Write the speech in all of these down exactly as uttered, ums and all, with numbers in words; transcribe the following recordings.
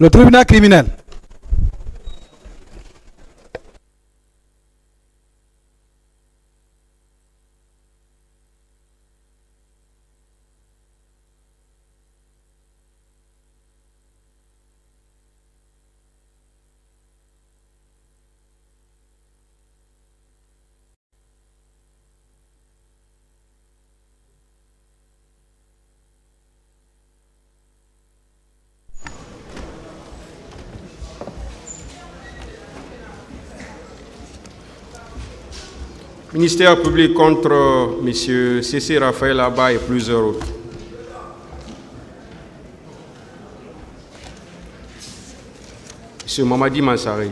Le tribunal criminel. Ministère public contre M. C C Raphaël Abba et plusieurs autres. M. Mamadi Mansari.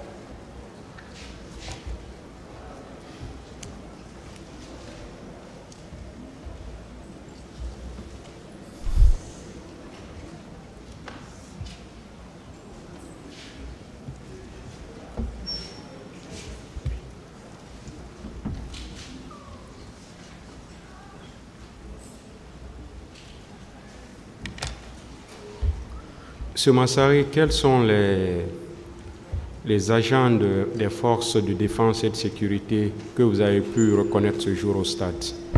Monsieur Mansari, quels sont les, les agents de, des forces de défense et de sécurité que vous avez pu reconnaître ce jour au stade?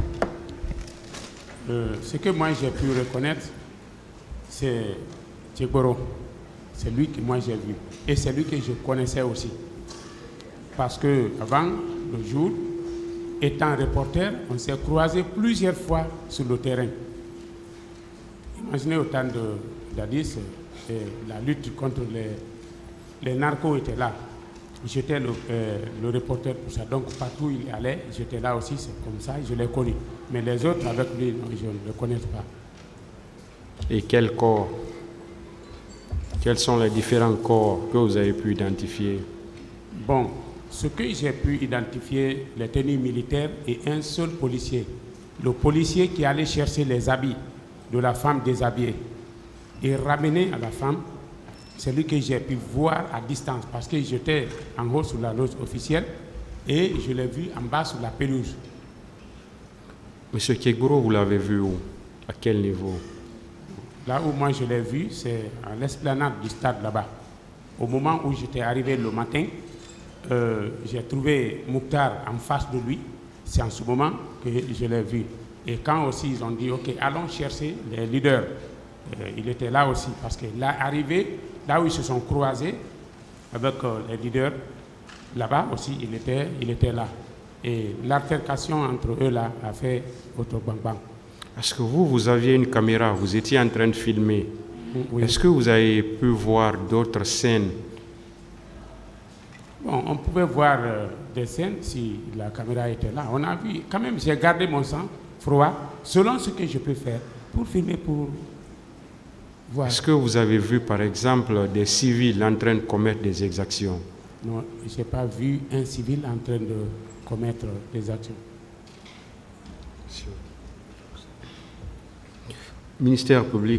euh, Ce que moi j'ai pu reconnaître, c'est Tchegoro. C'est lui que moi j'ai vu. Et c'est lui que je connaissais aussi. Parce que avant le jour, étant reporter, on s'est croisés plusieurs fois sur le terrain. Imaginez autant de d'Addis. Et la lutte contre les, les narcos était là. J'étais le, euh, le reporter pour ça. Donc partout où il allait, j'étais là aussi, c'est comme ça, je l'ai connu. Mais les autres avec lui, non, je ne les connais pas. Et quel corps? Quels sont les différents corps que vous avez pu identifier? Bon, ce que j'ai pu identifier, les tenues militaires et un seul policier. Le policier qui allait chercher les habits de la femme déshabillée et ramener à la femme, c'est lui que j'ai pu voir à distance parce que j'étais en haut sur la loge officielle et je l'ai vu en bas sur la pelouse. Monsieur Tchegoro, vous l'avez vu où? À quel niveau? Là où moi je l'ai vu, c'est à l'esplanade du stade là-bas. Au moment où j'étais arrivé le matin, euh, j'ai trouvé Mouktar en face de lui. C'est en ce moment que je l'ai vu. Et quand aussi ils ont dit, ok, allons chercher les leaders. Euh, il était là aussi, parce que là, arrivé, là où ils se sont croisés avec euh, les leaders, là-bas aussi, il était, il était là. Et l'altercation entre eux là a fait autre bang bang. Est-ce que vous, vous aviez une caméra, vous étiez en train de filmer? Oui. Est-ce que vous avez pu voir d'autres scènes? Bon, on pouvait voir euh, des scènes si la caméra était là. On a vu, quand même, j'ai gardé mon sang froid, selon ce que je peux faire, pour filmer, pour... Est-ce que vous avez vu, par exemple, des civils en train de commettre des exactions? Non, je n'ai pas vu un civil en train de commettre des actions. Ministère public.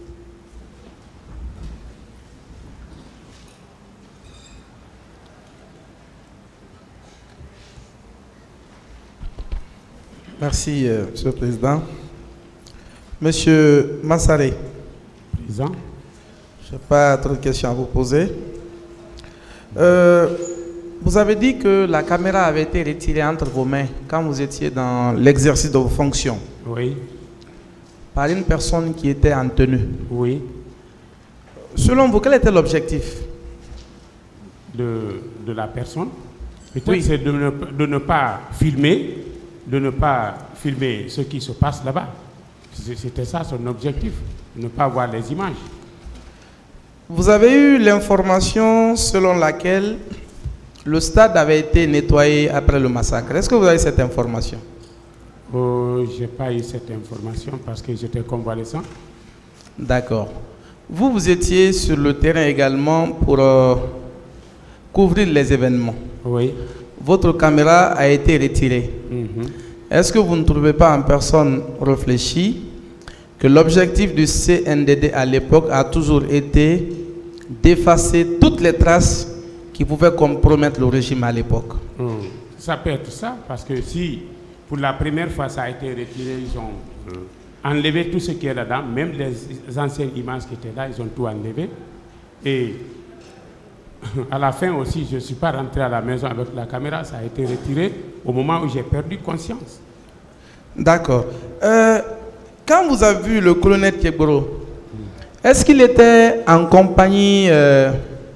Merci, euh, Monsieur le Président. Monsieur Mansari. Président. Je n'ai pas trop de questions à vous poser. Euh, vous avez dit que la caméra avait été retirée entre vos mains quand vous étiez dans l'exercice de vos fonctions. Oui. Par une personne qui était en tenue. Oui. Selon vous, quel était l'objectif de, de la personne? Peut-être oui. c'est de ne, de ne pas filmer, de ne pas filmer ce qui se passe là-bas. C'était ça son objectif, ne pas voir les images. Vous avez eu l'information selon laquelle le stade avait été nettoyé après le massacre. Est-ce que vous avez cette information? Oh, je n'ai pas eu cette information parce que j'étais convalescent. D'accord. Vous, vous étiez sur le terrain également pour euh, couvrir les événements. Oui. Votre caméra a été retirée. Mm-hmm. Est-ce que vous ne trouvez pas en personne réfléchie que l'objectif du C N D D à l'époque a toujours été d'effacer toutes les traces qui pouvaient compromettre le régime à l'époque? Mm. Ça peut être ça, parce que si pour la première fois ça a été retiré, ils ont euh, enlevé tout ce qui est là-dedans, même les anciennes images qui étaient là, ils ont tout enlevé. Et à la fin aussi, je ne suis pas rentré à la maison avec la caméra, ça a été retiré au moment où j'ai perdu conscience. D'accord. Euh, quand vous avez vu le colonel Kegboro, est-ce qu'il était en compagnie euh,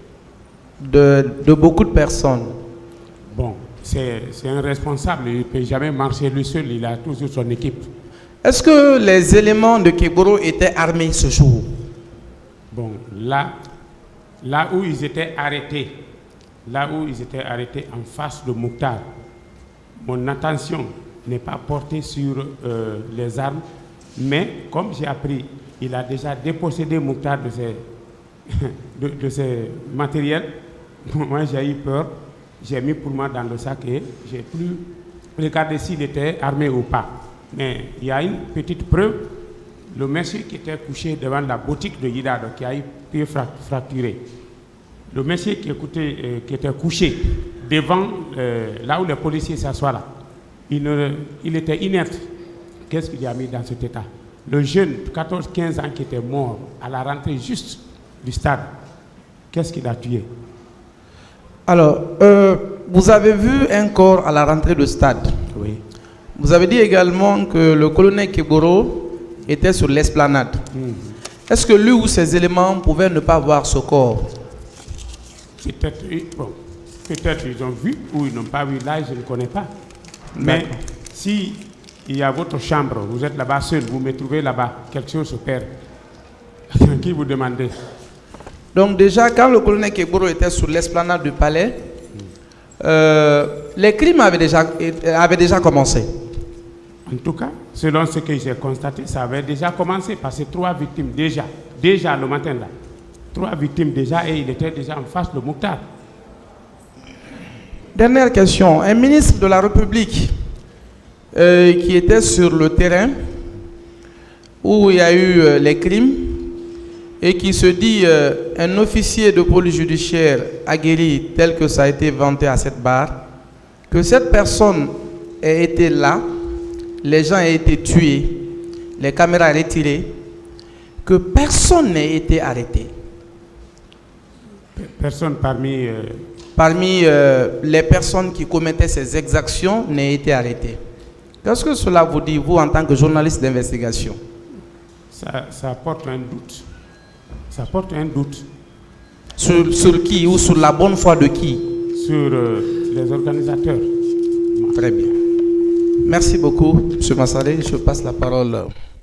de, de beaucoup de personnes? Bon, c'est un responsable, il ne peut jamais marcher lui seul, il a toujours son équipe. Est-ce que les éléments de Kegboro étaient armés ce jour? Bon, là, là où ils étaient arrêtés, là où ils étaient arrêtés en face de Mouktar, mon attention n'est pas portée sur euh, les armes, mais comme j'ai appris, il a déjà dépossédé Mouktar de ses, de, de ses matériels. Moi, j'ai eu peur. J'ai mis pour moi dans le sac et j'ai plus regardé s'il était armé ou pas. Mais il y a une petite preuve. Le monsieur qui était couché devant la boutique de Yidado, qui a eu pied fracturé. Le monsieur qui, écoutait, euh, qui était couché devant euh, là où les policiers s'assoient là, il, ne, il était inerte. Qu'est-ce qu'il a mis dans cet état? Le jeune de quatorze quinze ans qui était mort à la rentrée juste du stade, qu'est-ce qu'il a tué? Alors, euh, vous avez vu un corps à la rentrée du stade. Oui. Vous avez dit également que le colonel Kegboro était sur l'esplanade. Mmh. Est-ce que lui ou ses éléments pouvaient ne pas voir ce corps? Peut-être bon, peut-être ils ont vu ou ils n'ont pas vu, là je ne connais pas. Mais si il y a votre chambre, vous êtes là-bas seul, vous me trouvez là-bas, quelque chose se perd. Qui vous demandez? Donc déjà, quand le colonel Kegboro était sur l'esplanade du palais, euh, les crimes avaient déjà, avaient déjà commencé. En tout cas, selon ce que j'ai constaté, ça avait déjà commencé parce que trois victimes déjà, déjà le matin là, trois victimes déjà et il était déjà en face de Mouktar. Dernière question, un ministre de la République euh, qui était sur le terrain où il y a eu euh, les crimes et qui se dit euh, un officier de police judiciaire aguerri tel que ça a été vanté à cette barre, que cette personne ait été là, les gens aient été tués, les caméras retirées, que personne n'ait été arrêté. Personne parmi... Euh... Parmi euh, les personnes qui commettaient ces exactions n'ait été arrêté. Qu'est-ce que cela vous dit, vous, en tant que journaliste d'investigation? Ça, ça porte un doute. Ça porte un doute. Sur, sur qui ou sur la bonne foi de qui? Sur euh, les organisateurs. Très bien. Merci beaucoup, M. Massaré. Je passe la parole.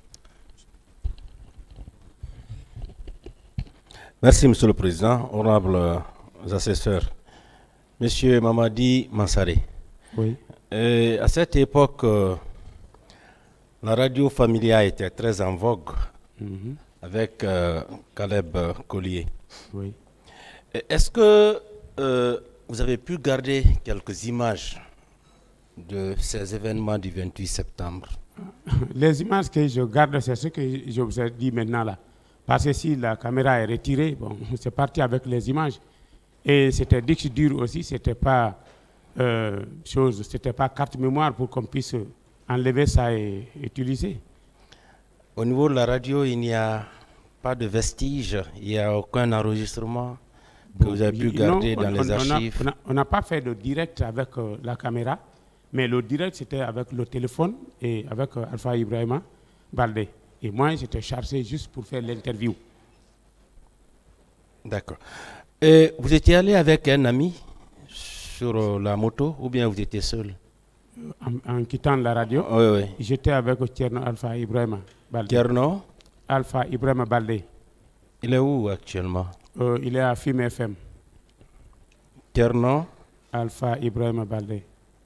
Merci, Monsieur le Président, honorables assesseurs. Monsieur Mamadi Mansaré. Oui. Et à cette époque, euh, la radio Familia était très en vogue. Mm-hmm. Avec euh, Caleb Collier. Oui. Est-ce que euh, vous avez pu garder quelques images de ces événements du vingt-huit septembre? Les images que je garde, c'est ce que je vous ai dit maintenant là. Parce que si la caméra est retirée, bon, c'est parti avec les images. Et c'était disque dur aussi, c'était pas euh, chose, c'était pas carte mémoire pour qu'on puisse enlever ça et utiliser. Au niveau de la radio, il n'y a pas de vestiges, il n'y a aucun enregistrement que bon, vous avez pu garder non, dans on, les archives. On n'a pas fait de direct avec euh, la caméra, mais le direct c'était avec le téléphone et avec euh, Alpha Ibrahima Baldé. Et moi, j'étais chargé juste pour faire l'interview. D'accord. Et vous étiez allé avec un ami sur euh, la moto ou bien vous étiez seul? En, en quittant la radio, oui, oui. J'étais avec Tierno Alpha Ibrahima Baldé. Tierno Alpha Ibrahima Baldé. Il est où actuellement? euh, Il est à F I M F M. Tierno Alpha Ibrahima Baldé.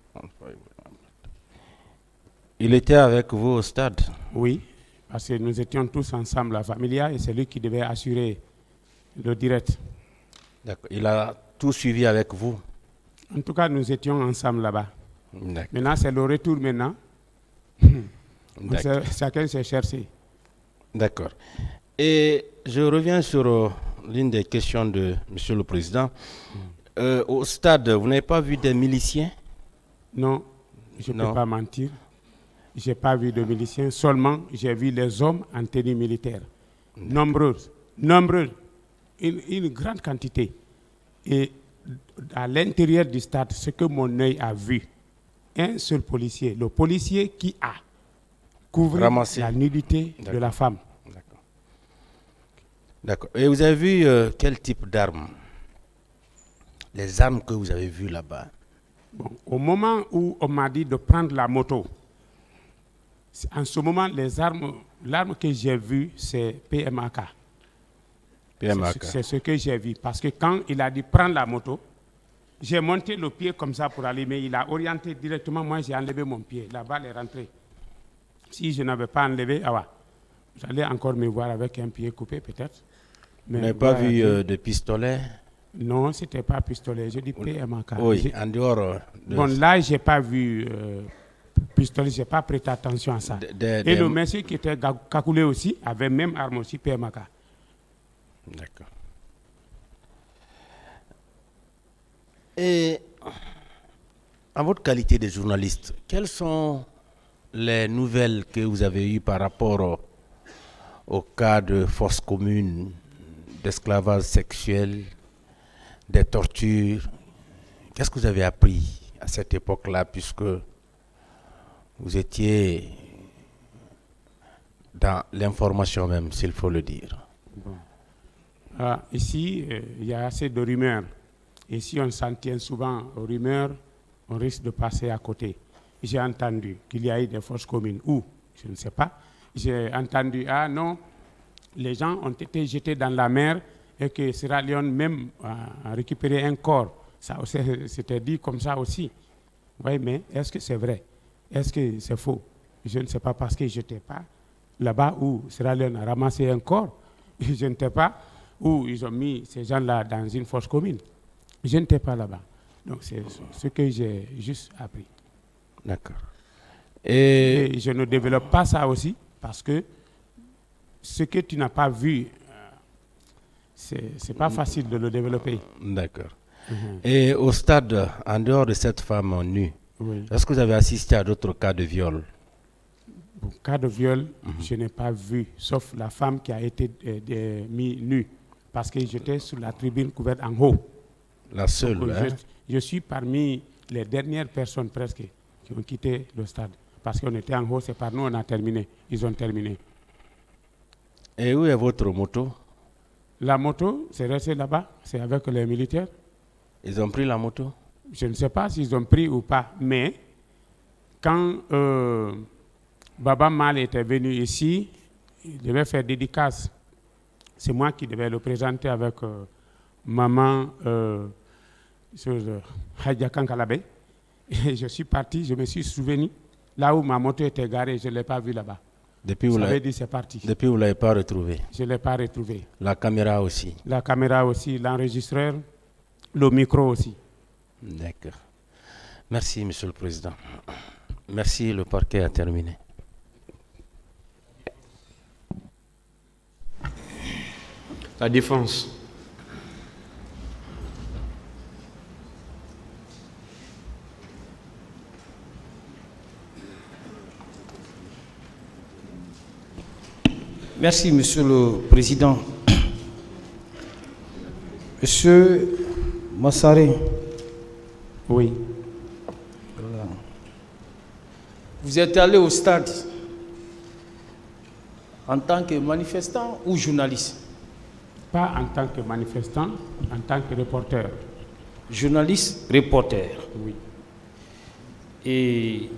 Il était avec vous au stade? Oui, parce que nous étions tous ensemble à Familia et c'est lui qui devait assurer le direct. D'accord. Il a tout suivi avec vous? En tout cas, nous étions ensemble là-bas. Maintenant, c'est le retour maintenant. Chacun s'est cherché. D'accord. Et je reviens sur euh, l'une des questions de Monsieur le Président. Mm. Euh, au stade, vous n'avez pas vu des miliciens? Non, je ne peux pas mentir. Je n'ai pas vu de miliciens. Seulement, j'ai vu les hommes en tenue militaire. Nombreux. Nombreux. une, une grande quantité. Et à l'intérieur du stade, ce que mon œil a vu, un seul policier, le policier qui a couvert Ramassé. la nudité de la femme. D'accord. D'accord. Et vous avez vu euh, quel type d'armes? Les armes que vous avez vues là-bas? Bon, au moment où on m'a dit de prendre la moto, en ce moment, les armes, l'arme que j'ai vue, c'est P M A K. P M A K. C'est ce que j'ai vu. Parce que quand il a dit prendre la moto, j'ai monté le pied comme ça pour aller, mais il a orienté directement. Moi, j'ai enlevé mon pied. La balle est rentrée. Si je n'avais pas enlevé, ah ouais, j'allais encore me voir avec un pied coupé, peut-être. Mais vous n'avez pas vu euh, de pistolet? Non, ce n'était pas pistolet. Je dis P M A K. Oui, en dehors. De... Bon, là, je n'ai pas vu euh, pistolet, je n'ai pas prêté attention à ça. De, de, Et de... le monsieur qui était cagoulé aussi avait même arme aussi, P M A K. D'accord. Et en votre qualité de journaliste, quelles sont les nouvelles que vous avez eues par rapport au, au cas de fosse commune, d'esclavage sexuel, des tortures? Qu'est-ce que vous avez appris à cette époque-là, puisque vous étiez dans l'information même, s'il faut le dire? Bon. Ah, ici, il euh, y a assez de rumeurs. Et si on s'en tient souvent aux rumeurs, on risque de passer à côté. J'ai entendu qu'il y a eu des fosses communes. Où? Je ne sais pas. J'ai entendu, ah non, les gens ont été jetés dans la mer et que Sierra Leone même a récupéré un corps. Ça, c'était dit comme ça aussi. Oui, mais est-ce que c'est vrai? Est-ce que c'est faux? Je ne sais pas parce que je n'étais pas là-bas où Sierra Leone a ramassé un corps. Je n'étais pas où ils ont mis ces gens-là dans une fosse commune. Je n'étais pas là-bas. Donc c'est ce que j'ai juste appris. D'accord. Et... Et je ne développe pas ça aussi parce que ce que tu n'as pas vu, c'est n'est pas facile de le développer. D'accord. Mm-hmm. Et au stade, en dehors de cette femme nue, oui. Est-ce que vous avez assisté à d'autres cas de viol? Au cas de viol, mm-hmm. je n'ai pas vu, sauf la femme qui a été euh, mise nue parce que j'étais sur la tribune couverte en haut. La seule, Donc, hein? je, je suis parmi les dernières personnes presque qui ont quitté le stade. Parce qu'on était en haut, c'est par nous, on a terminé. Ils ont terminé. Et où est votre moto? La moto, c'est resté là-bas, c'est avec les militaires. Ils ont pris la moto? Je ne sais pas s'ils ont pris ou pas, mais quand euh, Baba Mal était venu ici, il devait faire dédicace. C'est moi qui devais le présenter avec euh, maman euh, sur euh, Hadja Kankalabé. Et je suis parti, je me suis souvenu, là où ma moto était garée, je ne l'ai pas vue là-bas. Depuis vous l'avez dit, c'est parti. Depuis vous ne l'avez pas retrouvé? Je ne l'ai pas retrouvé. La caméra aussi? La caméra aussi, l'enregistreur, le micro aussi. D'accord. Merci, Monsieur le Président. Merci, le parquet a terminé. La défense. Merci, Monsieur le Président. Monsieur Massaré. Oui. Voilà. Vous êtes allé au stade en tant que manifestant ou journaliste? Pas en tant que manifestant, en tant que reporter. Journaliste, reporter. Oui. Et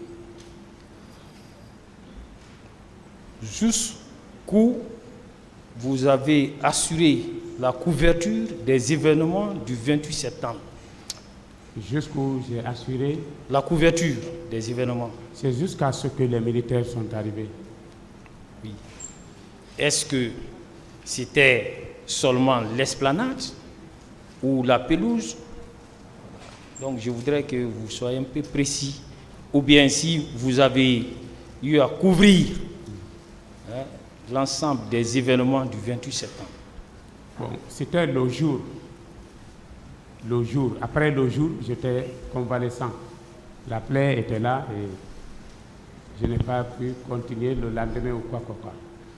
jusqu'où vous avez assuré la couverture des événements du vingt-huit septembre? Jusqu'où j'ai assuré la couverture des événements. C'est jusqu'à ce que les militaires sont arrivés. Oui. Est-ce que c'était seulement l'esplanade ou la pelouse? Donc je voudrais que vous soyez un peu précis. Ou bien si vous avez eu à couvrir hein, l'ensemble des événements du vingt-huit septembre. Bon, c'était le jour. Le jour. Après le jour, j'étais convalescent. La plaie était là et je n'ai pas pu continuer le lendemain ou quoi que quoi.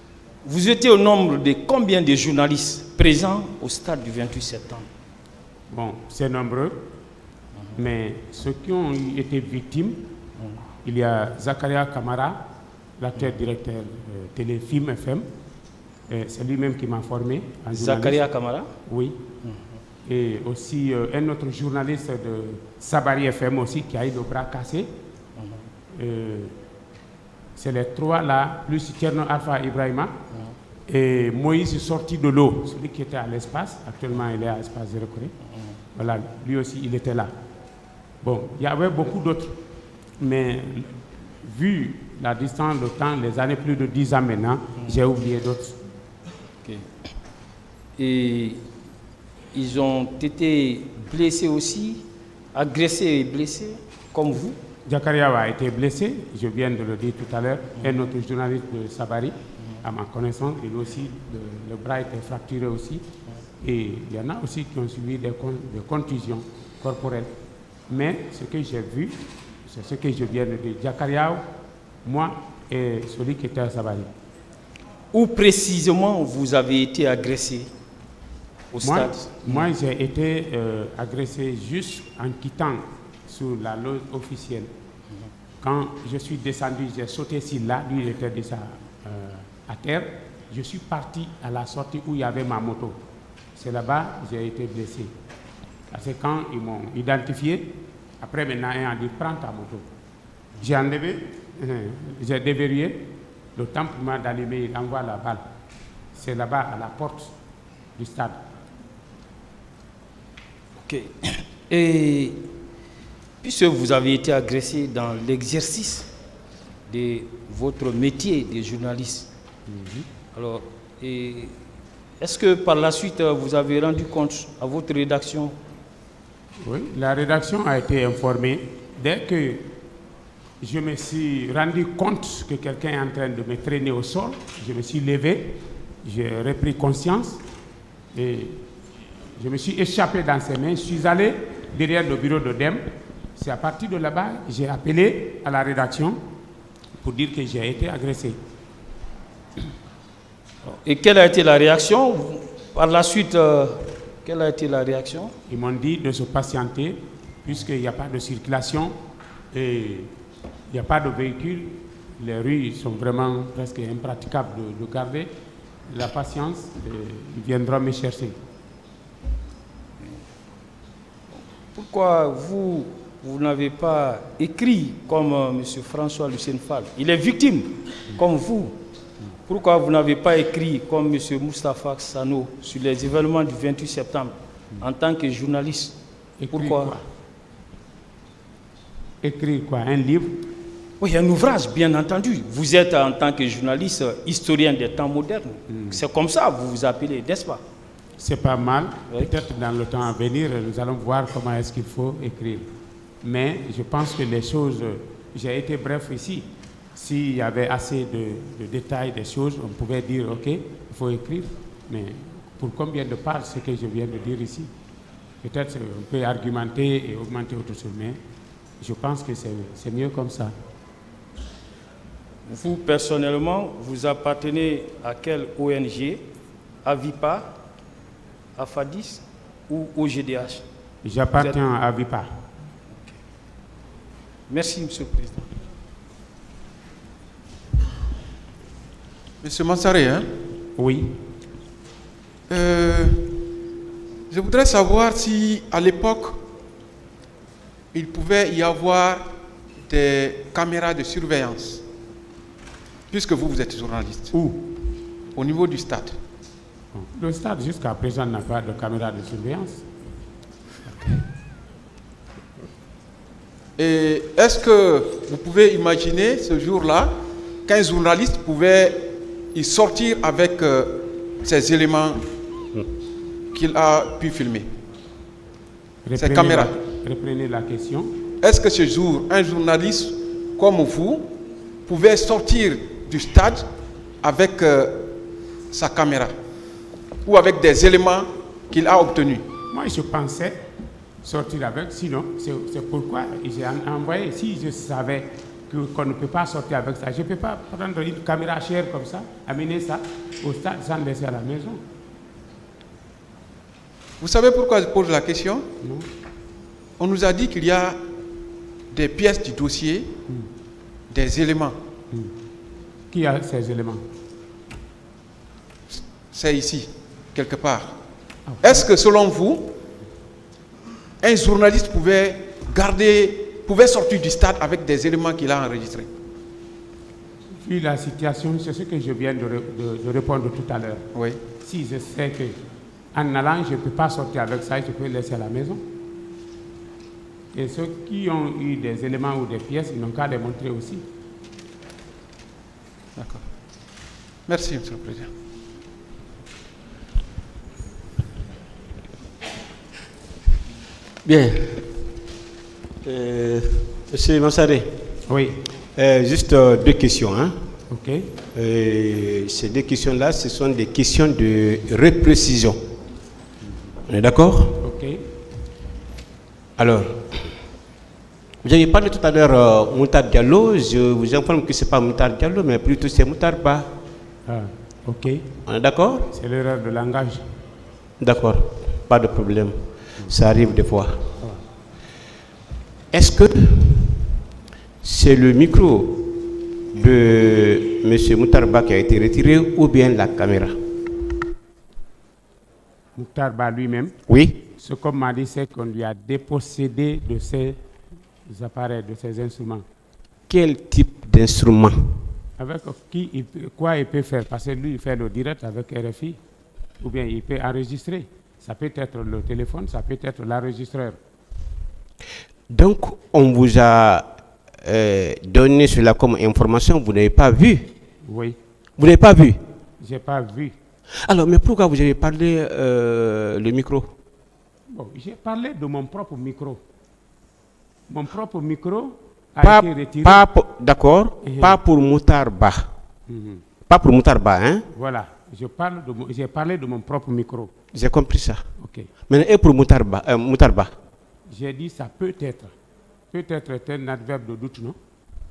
vous étiez au nombre de combien de journalistes présents au stade du vingt-huit septembre? Bon, c'est nombreux, mm-hmm. mais ceux qui ont été victimes, mm-hmm. il y a Zakaria Kamara, l'acteur directeur euh, Téléfilm F M, c'est lui-même qui m'a formé. En Zakaria Kamara? Oui. Mm-hmm. Et aussi euh, un autre journaliste de Sabari F M aussi qui a eu le bras cassé. Mm-hmm. euh, c'est les trois là, plus Tcherno Alpha Ibrahima. Mm-hmm. Et Moïse est sorti de l'eau, celui qui était à l'espace. Actuellement, il est à l'espace zéro Corée. Mm-hmm. Voilà, lui aussi, il était là. Bon, il y avait beaucoup d'autres. Mais vu la distance, le temps, les années, plus de dix ans maintenant, mm-hmm. j'ai oublié d'autres. Okay. Et ils ont été blessés aussi, agressés et blessés, comme vous? Zakaria a été blessé, je viens de le dire tout à l'heure, mmh. un autre journaliste de Sabari, mmh. à ma connaissance, il aussi, le, le bras était fracturé aussi. Mmh. Et il y en a aussi qui ont subi des, con, des contusions corporelles. Mais ce que j'ai vu, c'est ce que je viens de dire. Zakaria, moi et celui qui était à Sabari. Où précisément vous avez été agressé au moi, stade? Moi, j'ai été euh, agressé juste en quittant sur la loge officielle. Mm-hmm. Quand je suis descendu, j'ai sauté sur là, lui il était déjà euh, à terre. Je suis parti à la sortie où il y avait ma moto. C'est là-bas que j'ai été blessé. Parce que quand ils m'ont identifié, après maintenant, un a dit prends ta moto. J'ai enlevé, euh, j'ai déverrouillé. Le temps pour moi d'allumer, il envoie la balle. C'est là-bas, à la porte du stade. Ok. Et puisque vous avez été agressé dans l'exercice de votre métier de journaliste, mm-hmm. alors, est-ce que par la suite, vous avez rendu compte à votre rédaction? Oui, la rédaction a été informée dès que je me suis rendu compte que quelqu'un est en train de me traîner au sol. Je me suis levé, j'ai repris conscience et je me suis échappé dans ses mains. Je suis allé derrière le bureau de D E M. C'est à partir de là-bas que j'ai appelé à la rédaction pour dire que j'ai été agressé. Et quelle a été la réaction? Par la suite, euh, quelle a été la réaction? Ils m'ont dit de se patienter puisqu'il n'y a pas de circulation et il n'y a pas de véhicules, les rues sont vraiment presque impraticables de, de garder. La patience, ils viendront me chercher. Pourquoi vous, vous n'avez pas écrit comme euh, M. François Lucien Fall? Il est victime, mmh. comme vous. Pourquoi vous n'avez pas écrit comme M. Moustapha Sano sur les événements du vingt-huit septembre mmh. en tant que journaliste? Écrire Pourquoi quoi? Écrire quoi? Un livre? Oui, un ouvrage, bien entendu. Vous êtes en tant que journaliste, historien des temps modernes. Mm. C'est comme ça que vous vous appelez, n'est-ce pas? C'est pas mal. Oui. Peut-être dans le temps à venir, nous allons voir comment est-ce qu'il faut écrire. Mais je pense que les choses, j'ai été bref ici. S'il y avait assez de, de détails des choses, on pouvait dire, OK, il faut écrire. Mais pour combien de pages, ce que je viens de dire ici? Peut-être on peut argumenter et augmenter autre chose, mais je pense que c'est mieux comme ça. Vous, personnellement, vous appartenez à quelle O N G? À Vipa, à Fadis ou au G D H? J'appartiens êtes... à Vipa. Okay. Merci, Monsieur le Président. Monsieur Mansaré, hein? Oui. Euh, je voudrais savoir si, à l'époque, il pouvait y avoir des caméras de surveillance. Puisque vous, vous êtes journaliste. Où? Au niveau du stade. Le stade, jusqu'à présent, n'a pas de caméra de surveillance. Okay. Et est-ce que vous pouvez imaginer ce jour-là qu'un journaliste pouvait y sortir avec euh, ces éléments qu'il a pu filmer? Reprenez ces caméras. La, reprenez la question. Est-ce que ce jour, un journaliste comme vous pouvait sortir du stade avec euh, sa caméra ou avec des éléments qu'il a obtenus? Moi, je pensais sortir avec, sinon, c'est pourquoi j'ai envoyé, si je savais qu'on ne peut pas sortir avec ça. Je ne peux pas prendre une caméra chère comme ça, amener ça au stade sans laisser à la maison. Vous savez pourquoi je pose la question? Non. On nous a dit qu'il y a des pièces du dossier, mm. des éléments. Mm. Qui a ces éléments? C'est ici, quelque part. Ah, est-ce que selon vous, un journaliste pouvait garder, pouvait sortir du stade avec des éléments qu'il a enregistrés? Vu la situation, c'est ce que je viens de, de, de répondre tout à l'heure. Oui. Si je sais que en allant, je ne peux pas sortir avec ça, je peux le laisser à la maison. Et ceux qui ont eu des éléments ou des pièces, ils n'ont qu'à les montrer aussi. D'accord. Merci, Monsieur le Président. Bien. Euh, Monsieur Mansaré. Oui. Euh, juste euh, deux questions. Hein. Ok. Euh, ces deux questions-là, ce sont des questions de reprécision. On est d'accord? Ok. Alors, vous avez parlé tout à l'heure euh, Moutar Diallo. Je vous informe que ce n'est pas Moutar Diallo, mais plutôt c'est Moutar Ba. Ah, ok. On est d'accord? C'est l'erreur de langage. D'accord, pas de problème. Ça arrive des fois. Est-ce que c'est le micro de M. Moutarba qui a été retiré ou bien la caméra? Moutarba lui-même. Oui. Ce qu'on m'a dit, c'est qu'on lui a dépossédé de ses appareils, de ses instruments. Quel type d'instrument? Avec qui il peut, quoi il peut faire? Parce que lui, il fait le direct avec R F I. Ou bien il peut enregistrer. Ça peut être le téléphone, ça peut être l'enregistreur. Donc, on vous a euh, donné cela comme information, vous n'avez pas vu? Oui. Vous n'avez pas vu? Je n'ai pas vu. Alors, mais pourquoi vous avez parlé euh, le micro? Bon, j'ai parlé de mon propre micro. Mon propre micro a pas, été retiré. D'accord, uh-huh. Pas pour Moutarba. Uh-huh. Pas pour Moutarba, hein? Voilà, je parle de, j'ai parlé de mon propre micro. J'ai compris ça. Ok. Maintenant, et pour Moutarba, euh, Moutarba? J'ai dit ça peut être. Peut-être est un adverbe de doute, non?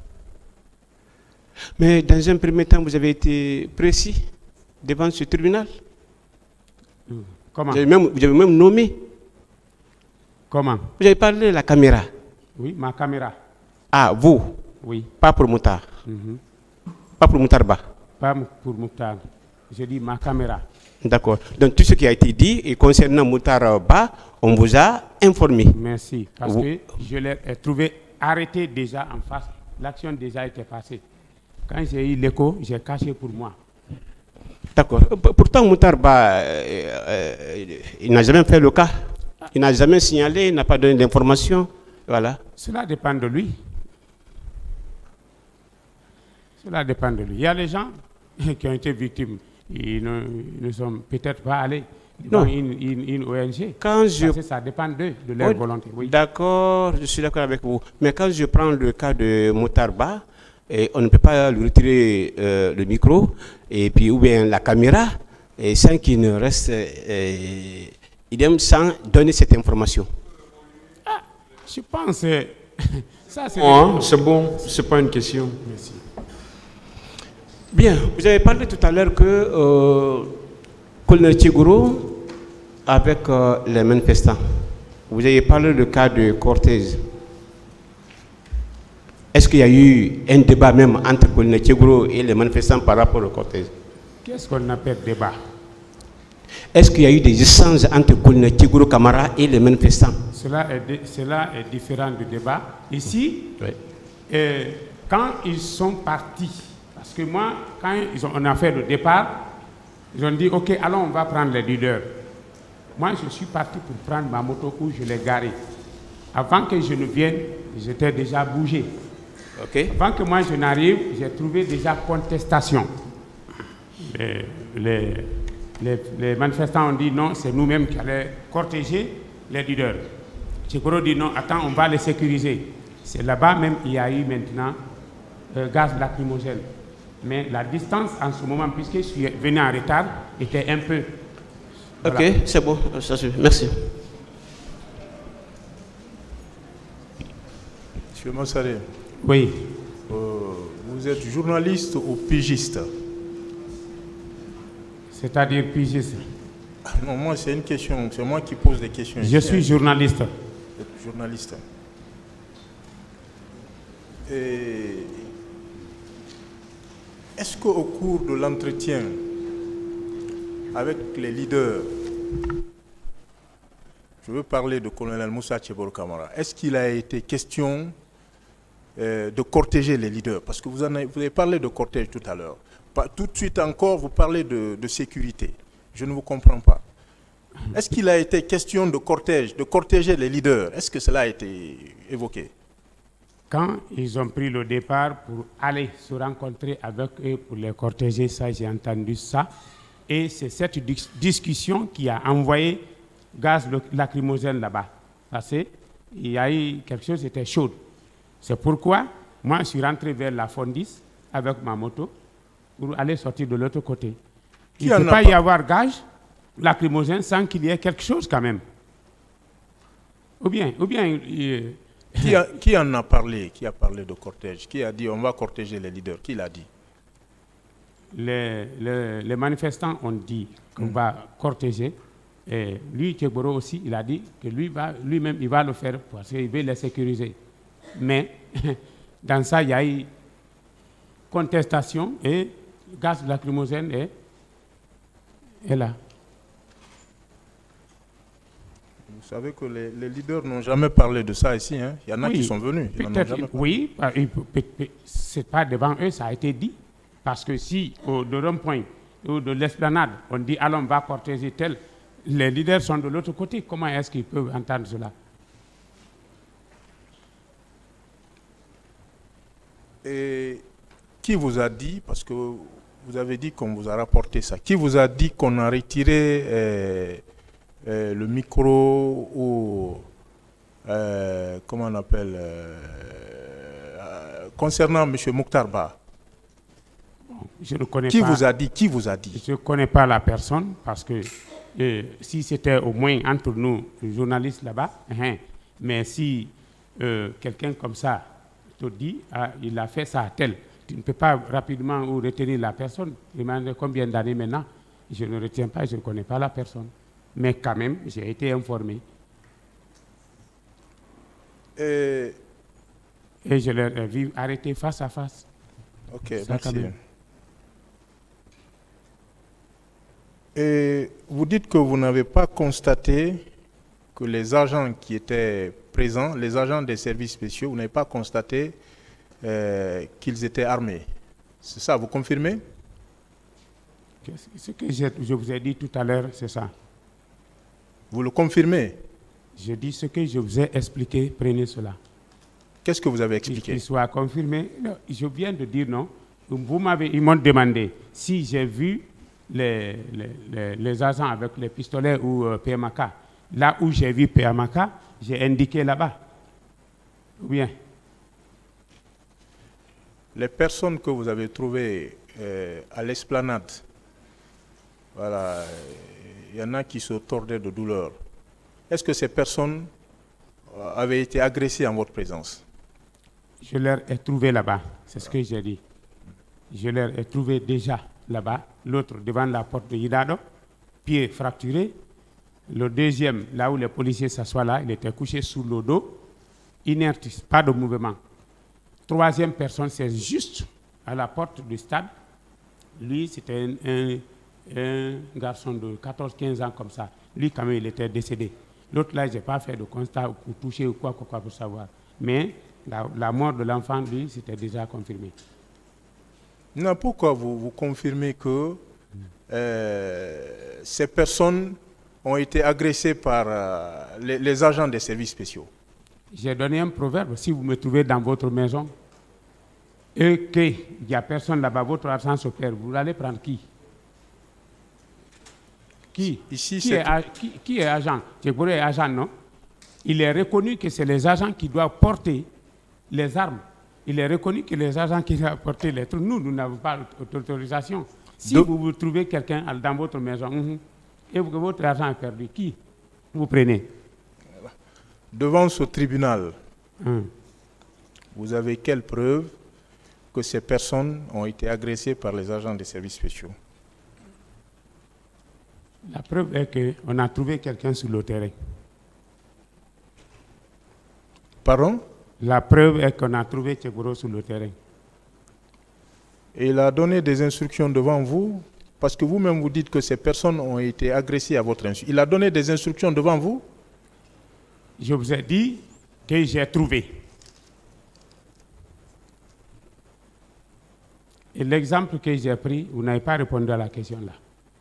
Mais dans un premier temps, vous avez été précis devant ce tribunal. Mmh. Comment? Vous avez, même, vous avez même nommé. Comment? Vous avez parlé de la caméra. Oui, ma caméra. Ah, vous? Oui. Pas pour Moutar. Mmh. Pas pour Moutarba. Pas pour Moutar. J'ai dit ma caméra. D'accord. Donc tout ce qui a été dit et concernant Moutarba, on vous a informé. Merci. Parce vous... que je l'ai trouvé arrêté déjà en face. L'action déjà était passée. Quand j'ai eu l'écho, j'ai caché pour moi. D'accord. Pourtant, Moutarba, euh, euh, il n'a jamais fait le cas. Il n'a jamais signalé, il n'a pas donné d'informations. Voilà. Cela dépend de lui. Cela dépend de lui. Il y a des gens qui ont été victimes. Ils ne, ils ne sont peut-être pas allés dans une, une, une O N G. Quand je... Parce que ça dépend d'eux, de leur oh, volonté. Oui. D'accord, je suis d'accord avec vous. Mais quand je prends le cas de Moutarba, et on ne peut pas lui retirer euh, le micro et puis ou bien la caméra et sans qu'il ne reste euh, idem sans donner cette information. Ah, je pense ça c'est oh, c'est bon, c'est pas une question. Merci. Bien, vous avez parlé tout à l'heure que euh, Colonel Tchigoro avec euh, les manifestants. Vous avez parlé du cas de Cortez. Est-ce qu'il y a eu un débat même entre Colonel Tchigoro et les manifestants par rapport au Cortez? Qu'est-ce qu'on appelle débat? Est-ce qu'il y a eu des échanges entre Colonel Tchigoro Camara et les manifestants? Cela est, cela est différent du débat. Ici, oui. euh, quand ils sont partis, parce que moi, quand ils ont, on a fait le départ, ils ont dit, OK, allons, on va prendre les leaders. Moi, je suis parti pour prendre ma moto où je l'ai garée. Avant que je ne vienne, j'étais déjà bougé. Okay. Avant que moi je n'arrive, j'ai trouvé déjà contestation. Les, les, les, les manifestants ont dit non, c'est nous-mêmes qui allons cortéger les leaders. Tchigoro dit non, attends, on va les sécuriser. C'est là-bas même il y a eu maintenant euh, gaz lacrymogène. Mais la distance en ce moment, puisque je suis venu en retard, était un peu... Voilà. Ok, c'est bon, ça suffit. Merci. Monsieur Mansaré. Oui. Euh, vous êtes journaliste ou pigiste? C'est-à-dire pigiste? Non, moi c'est une question, c'est moi qui pose des questions. Je suis journaliste. Vous êtes journaliste. Et est-ce qu'au cours de l'entretien avec les leaders, je veux parler de colonel Moussa Tchebolo Kamara, est-ce qu'il a été question euh, de cortéger les leaders? Parce que vous, en avez, vous avez parlé de cortège tout à l'heure. Tout de suite encore, vous parlez de, de sécurité. Je ne vous comprends pas. Est-ce qu'il a été question de cortège, de cortéger les leaders? Est-ce que cela a été évoqué? Quand ils ont pris le départ pour aller se rencontrer avec eux pour les cortéger, ça, j'ai entendu ça. Et c'est cette dis discussion qui a envoyé gaz lacrymogène là-bas. Parce qu'il y a eu quelque chose qui était chaud. C'est pourquoi moi, je suis rentré vers la Fondis avec ma moto pour aller sortir de l'autre côté. Il ne peut pas y avoir gaz lacrymogène sans qu'il y ait quelque chose quand même. Ou bien... Ou bien euh, qui, a, qui en a parlé? Qui a parlé de cortège? Qui a dit on va cortéger les leaders? Qui l'a dit? Les, les, les manifestants ont dit qu'on mmh. va cortéger. Et lui, Tchebolo aussi, il a dit que lui-même, lui il va le faire parce qu'il veut les sécuriser. Mais dans ça, il y a eu contestation et gaz lacrymogène est, est là. Vous savez que les, les leaders n'ont jamais parlé de ça ici. Hein. Il y en a oui, qui sont venus. Oui, ce n'est pas devant eux, ça a été dit. Parce que si, au de rond-point ou de l'esplanade, on dit allons, on va cortéger tel, les leaders sont de l'autre côté. Comment est-ce qu'ils peuvent entendre cela? Et qui vous a dit, parce que vous avez dit qu'on vous a rapporté ça, qui vous a dit qu'on a retiré euh, euh, le micro ou, euh, comment on appelle, euh, euh, concernant M. Mokhtar Ba? Je ne connais qui pas, vous a dit? Qui vous a dit? Je ne connais pas la personne parce que euh, si c'était au moins entre nous, journalistes là-bas, hein, mais si euh, quelqu'un comme ça te dit, ah, il a fait ça à tel, tu ne peux pas rapidement ou retenir la personne. Demandez combien d'années maintenant? Je ne retiens pas, je ne connais pas la personne. Mais quand même, j'ai été informé. Et, Et je l'ai vu arrêter face à face. Ok, ça, merci. Et vous dites que vous n'avez pas constaté que les agents qui étaient présents, les agents des services spéciaux, vous n'avez pas constaté euh, qu'ils étaient armés. C'est ça, vous confirmez? Ce que je, je vous ai dit tout à l'heure, c'est ça. Vous le confirmez? Je dis ce que je vous ai expliqué, prenez cela. Qu'est-ce que vous avez expliqué? Qu'il soit confirmé. Non, je viens de dire non. Vous m'avez, ils m'ont demandé si j'ai vu les, les, les, les agents avec les pistolets ou euh, P M A K. Là où j'ai vu P M A K, j'ai indiqué là-bas. Bien. Les personnes que vous avez trouvées euh, à l'esplanade, voilà, il y en a qui se tordaient de douleur. Est-ce que ces personnes avaient été agressées en votre présence? Je leur ai trouvé là-bas, c'est ce que j'ai dit. Je leur ai trouvé déjà là-bas, l'autre devant la porte de Yidado, pied fracturé. Le deuxième, là où les policiers s'assoient là, il était couché sous le dos, inerte, pas de mouvement. Troisième personne, c'est juste à la porte du stade. Lui, c'était un, un, un garçon de quatorze quinze ans comme ça. Lui, quand même, il était décédé. L'autre, là, je n'ai pas fait de constat ou toucher ou quoi, quoi, quoi pour savoir. Mais la, la mort de l'enfant, lui, c'était déjà confirmé. Non, pourquoi vous, vous confirmez que euh, ces personnes ont été agressées par euh, les, les agents des services spéciaux? J'ai donné un proverbe. Si vous me trouvez dans votre maison et qu'il n'y a personne là-bas, votre argent se perd, vous allez prendre qui? Qui, Ici, qui, est, qui, qui est agent? Tchebolo est agent, non? Il est reconnu que c'est les agents qui doivent porter les armes. Il est reconnu que les agents qui doivent porter les trucs, nous, nous n'avons pas d'autorisation. Si De... vous, vous trouvez quelqu'un dans votre maison mm -hmm, et que votre argent est perdu, qui vous prenez? Devant ce tribunal, hum. vous avez quelle preuve que ces personnes ont été agressées par les agents des services spéciaux? La preuve est qu'on a trouvé quelqu'un sur le terrain. Pardon? La preuve est qu'on a trouvé Tchekboro sur le terrain. Et il a donné des instructions devant vous, parce que vous-même vous dites que ces personnes ont été agressées à votre insu. Il a donné des instructions devant vous? Je vous ai dit que j'ai trouvé. Et l'exemple que j'ai pris, vous n'avez pas répondu à la question là.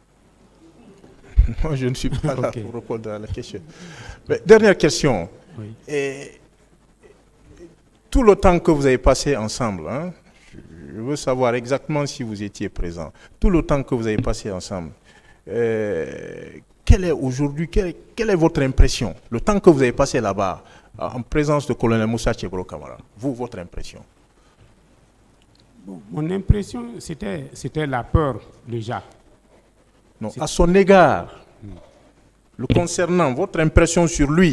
Moi, je ne suis pas là Okay. pour répondre à la question. Mais, dernière question. Oui. Et, tout le temps que vous avez passé ensemble, hein, je veux savoir exactement si vous étiez présent. Tout le temps que vous avez passé ensemble, euh, quelle est aujourd'hui, quelle, quelle est votre impression? Le temps que vous avez passé là-bas, en présence de colonel Moussa Tcheboro Camara, vous, votre impression? Bon, mon impression, c'était c'était la peur déjà. Non, à son égard, le concernant, votre impression sur lui.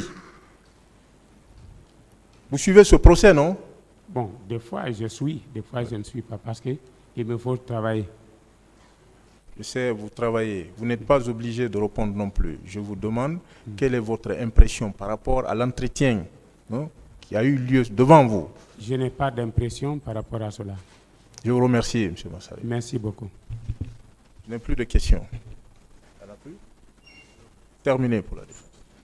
Vous suivez ce procès, non? Bon, des fois je suis, des fois je ne suis pas parce qu'il me faut travailler. Je sais, vous travaillez. Vous n'êtes pas obligé de répondre non plus. Je vous demande mm. quelle est votre impression par rapport à l'entretien qui a eu lieu devant vous. Je n'ai pas d'impression par rapport à cela. Je vous remercie, M. Massari. Merci beaucoup. Je n'ai plus de questions. Il n'y en a plus? Terminé pour la défense.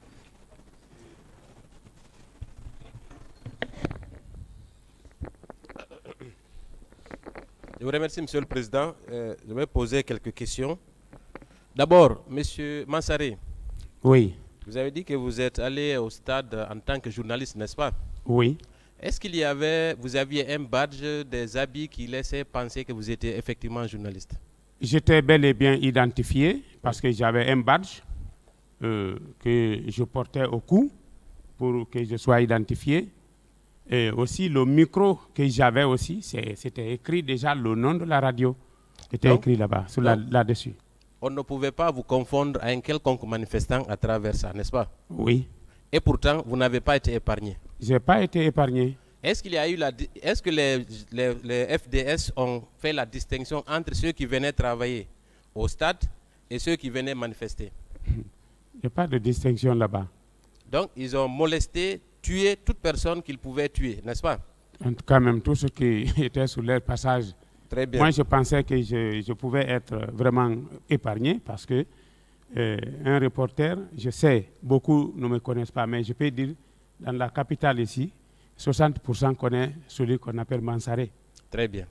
Je vous remercie, Monsieur le Président. Euh, je vais poser quelques questions. D'abord, Monsieur Mansaré. Oui. Vous avez dit que vous êtes allé au stade en tant que journaliste, n'est-ce pas? Oui. Est-ce qu'il y avait, vous aviez un badge, des habits qui laissaient penser que vous étiez effectivement journaliste? J'étais bel et bien identifié parce que j'avais un badge euh, que je portais au cou pour que je sois identifié. Et aussi le micro que j'avais aussi, c'était écrit déjà le nom de la radio. C'était Donc, écrit là-bas, là-dessus. Là on ne pouvait pas vous confondre à un quelconque manifestant à travers ça, n'est-ce pas? Oui. Et pourtant, vous n'avez pas été épargné. Je n'ai pas été épargné. Est-ce qu'il y a eu la, est-ce que les, les, les F D S ont fait la distinction entre ceux qui venaient travailler au stade et ceux qui venaient manifester? Il n'y a pas de distinction là-bas. Donc, ils ont molesté, tué toute personne qu'ils pouvaient tuer, n'est-ce pas? En tout cas, même tout ce qui était sur leur passage. Très bien. Moi, je pensais que je, je pouvais être vraiment épargné parce que euh, un reporter, je sais, beaucoup ne me connaissent pas, mais je peux dire, dans la capitale ici, soixante pour cent connaissent celui qu'on appelle Mansaré. Très bien.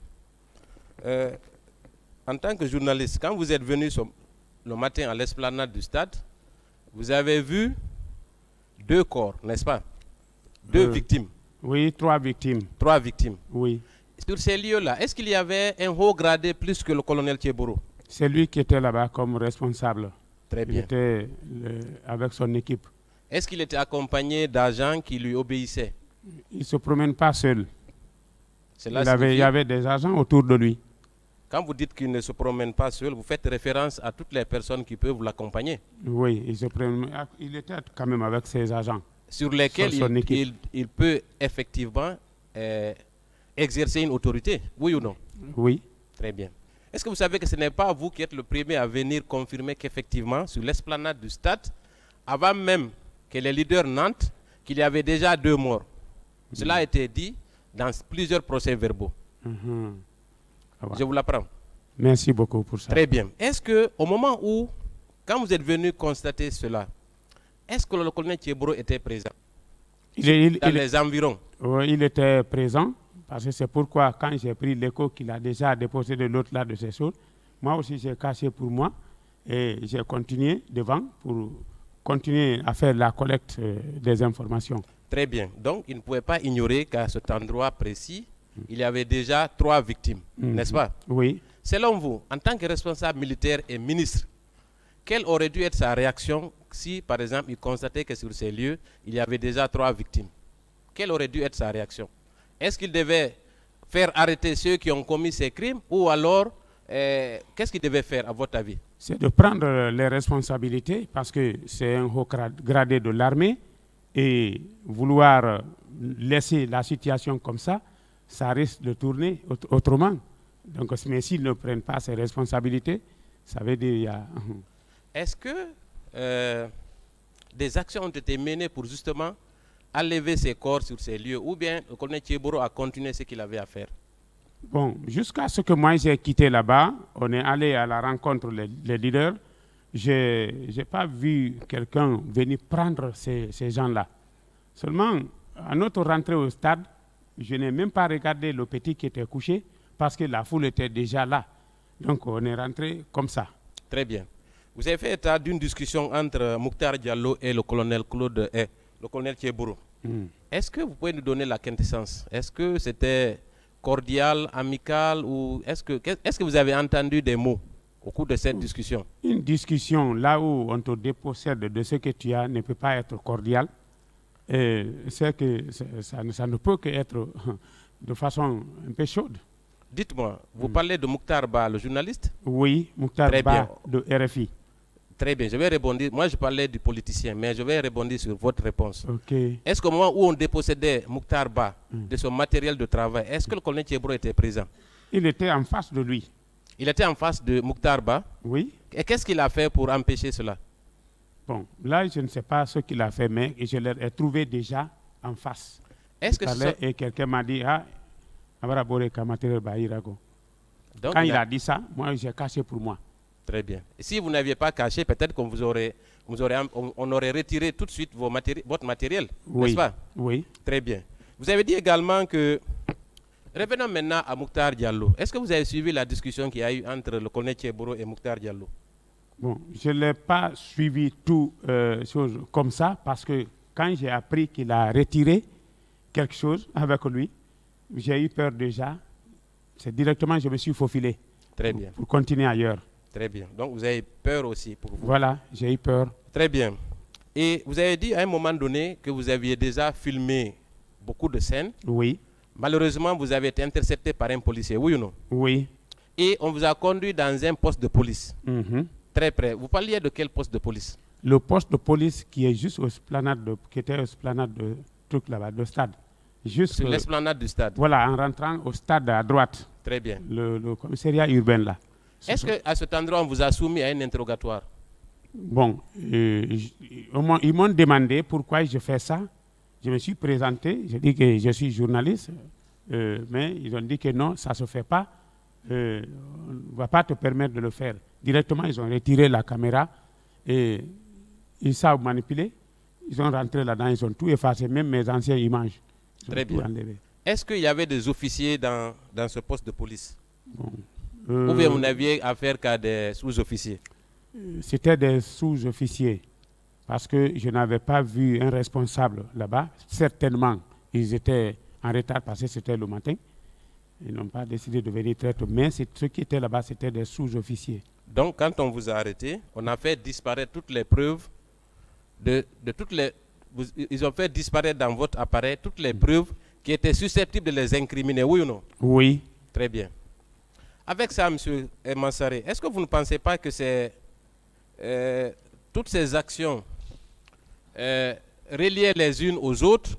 Euh, en tant que journaliste, quand vous êtes venu ce, le matin à l'esplanade du stade, vous avez vu deux corps, n'est-ce pas? Deux euh, victimes. Oui, trois victimes. Trois victimes. Oui. Sur ces lieux-là, est-ce qu'il y avait un haut gradé plus que le colonel Tcheboro? C'est lui qui était là-bas comme responsable. Très bien. Il était le, avec son équipe. Est-ce qu'il était accompagné d'agents qui lui obéissaient? Il ne se promène pas seul. Cela il, avait, il y avait des agents autour de lui. Quand vous dites qu'il ne se promène pas seul, vous faites référence à toutes les personnes qui peuvent l'accompagner. Oui, il, se promène, il était quand même avec ses agents. Sur lesquels sur il, il, il peut effectivement euh, exercer une autorité, oui ou non? Oui. Très bien. Est-ce que vous savez que ce n'est pas vous qui êtes le premier à venir confirmer qu'effectivement, sur l'esplanade du stade, avant même que les leaders n'entrent, qu'il y avait déjà deux morts? Mmh. Cela a été dit dans plusieurs procès-verbaux. Mmh. Ah ouais. Je vous l'apprends. Merci beaucoup pour ça. Très bien. Est-ce qu'au moment où, quand vous êtes venu constater cela, est-ce que le colonel Tcheboro était présent il est, il, dans il, les environs? Oui, il était présent. Parce que c'est pourquoi, quand j'ai pris l'écho qu'il a déjà déposé de l'autre là de ces choses, moi aussi j'ai caché pour moi et j'ai continué devant pour continuer à faire la collecte euh, des informations. Très bien. Donc, il ne pouvait pas ignorer qu'à cet endroit précis, mmh. il y avait déjà trois victimes, mmh. n'est-ce pas? Oui. Selon vous, en tant que responsable militaire et ministre, quelle aurait dû être sa réaction si, par exemple, il constatait que sur ces lieux, il y avait déjà trois victimes? Quelle aurait dû être sa réaction? Est-ce qu'il devait faire arrêter ceux qui ont commis ces crimes ou alors, euh, qu'est-ce qu'il devait faire à votre avis? C'est de prendre les responsabilités parce que c'est un haut gradé de l'armée et vouloir laisser la situation comme ça, ça risque de tourner aut autrement. Donc, mais s'ils ne prennent pas ces responsabilités, ça veut dire il y a... Est-ce que euh, des actions ont été menées pour justement enlever ces corps sur ces lieux, ou bien le colonel Tchéboro a continué ce qu'il avait à faire? Bon, jusqu'à ce que moi j'ai quitté là-bas, on est allé à la rencontre des les leaders. Je n'ai pas vu quelqu'un venir prendre ces, ces gens-là. Seulement, à notre rentrée au stade, je n'ai même pas regardé le petit qui était couché parce que la foule était déjà là. Donc, on est rentré comme ça. Très bien. Vous avez fait état d'une discussion entre Mouktar Diallo et le colonel Claude, eh, le colonel Tchéboro. Mm. Est-ce que vous pouvez nous donner la quintessence? Est-ce que c'était cordial, amical, ou est-ce que, est-ce que vous avez entendu des mots au cours de cette discussion? Une discussion là où on te dépossède de ce que tu as ne peut pas être cordial. C'est que ça, ça ne peut qu'être de façon un peu chaude. Dites-moi, vous mm. parlez de Mouktar Ba, le journaliste? Oui, Mouktar Ba de R F I. Très bien, je vais répondre. Moi, je parlais du politicien, mais je vais rebondir sur votre réponse. Okay. Est-ce qu'au moment où on dépossédait Mouktar Ba mm. de son matériel de travail, est-ce que le colonel Tchéboro était présent? Il était en face de lui. Il était en face de Mouktar Ba? Oui. Et qu'est-ce qu'il a fait pour empêcher cela? Bon, là, je ne sais pas ce qu'il a fait, mais je l'ai trouvé déjà en face. Est-ce que ça... Et quelqu'un m'a dit, ah, donc, quand il a... a dit ça, moi, j'ai caché pour moi. Très bien. Et si vous n'aviez pas caché, peut-être qu'on vous aurait, vous aurait, on, on aurait retiré tout de suite vos matéri votre matériel, oui. n'est-ce pas? Oui. Très bien. Vous avez dit également que... Revenons maintenant à Mouktar Diallo. Est-ce que vous avez suivi la discussion qu'il y a eu entre le colonel Tchéboro et Mouktar Diallo? Bon, je ne l'ai pas suivi tout euh, chose comme ça, parce que quand j'ai appris qu'il a retiré quelque chose avec lui, j'ai eu peur déjà. C'est directement, je me suis faufilé. Très bien. Pour continuer ailleurs. Très bien. Donc, vous avez peur aussi pour vous. Voilà, j'ai eu peur. Très bien. Et vous avez dit à un moment donné que vous aviez déjà filmé beaucoup de scènes. Oui. Malheureusement, vous avez été intercepté par un policier, oui ou non? Oui. Et on vous a conduit dans un poste de police. Mm-hmm. Très près. Vous parliez de quel poste de police? Le poste de police qui est juste au esplanade de, qui était au esplanade de truc là-bas, de stade. Juste sur l'esplanade du stade. Voilà, en rentrant au stade à droite. Très bien. Le, le commissariat urbain là. Est-ce qu'à cet endroit, on vous a soumis à un interrogatoire? Bon, euh, ils m'ont demandé pourquoi je fais ça. Je me suis présenté, j'ai dit que je suis journaliste, euh, mais ils ont dit que non, ça ne se fait pas. Euh, on ne va pas te permettre de le faire. Directement, ils ont retiré la caméra et ils savent manipuler. Ils ont rentré là-dedans, ils ont tout effacé, même mes anciennes images. Très bien. Est-ce qu'il y avait des officiers dans, dans ce poste de police? Bon. Euh, Ou bien vous n'aviez affaire qu'à des sous-officiers? C'était des sous-officiers, parce que je n'avais pas vu un responsable là-bas. Certainement, ils étaient en retard parce que c'était le matin. Ils n'ont pas décidé de venir très tôt, mais ceux qui étaient là-bas, c'était des sous-officiers. Donc, quand on vous a arrêté, on a fait disparaître toutes les preuves de, de toutes les... Vous, ils ont fait disparaître dans votre appareil toutes les preuves qui étaient susceptibles de les incriminer, oui ou non? Oui. Très bien. Avec ça, M. Mansaré, est-ce que vous ne pensez pas que c'est, euh, toutes ces actions euh, reliées les unes aux autres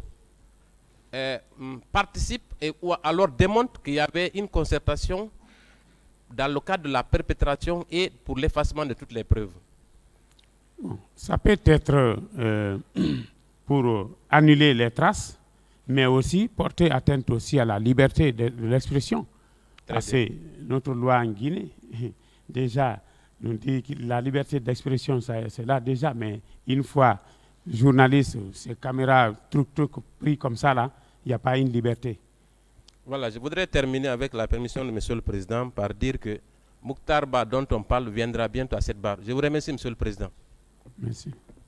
euh, participent et, ou alors démontrent qu'il y avait une concertation dans le cadre de la perpétration et pour l'effacement de toutes les preuves? Ça peut être euh, pour annuler les traces, mais aussi porter atteinte aussi à la liberté de, de l'expression. Parce que notre loi en Guinée, déjà, nous dit que la liberté d'expression, c'est là déjà, mais une fois journaliste, ces caméras, trucs, trucs pris comme ça, là, il n'y a pas une liberté. Voilà, je voudrais terminer avec la permission de M. le Président par dire que Mouktar Ba, dont on parle, viendra bientôt à cette barre. Je vous remercie, M. le Président. Merci.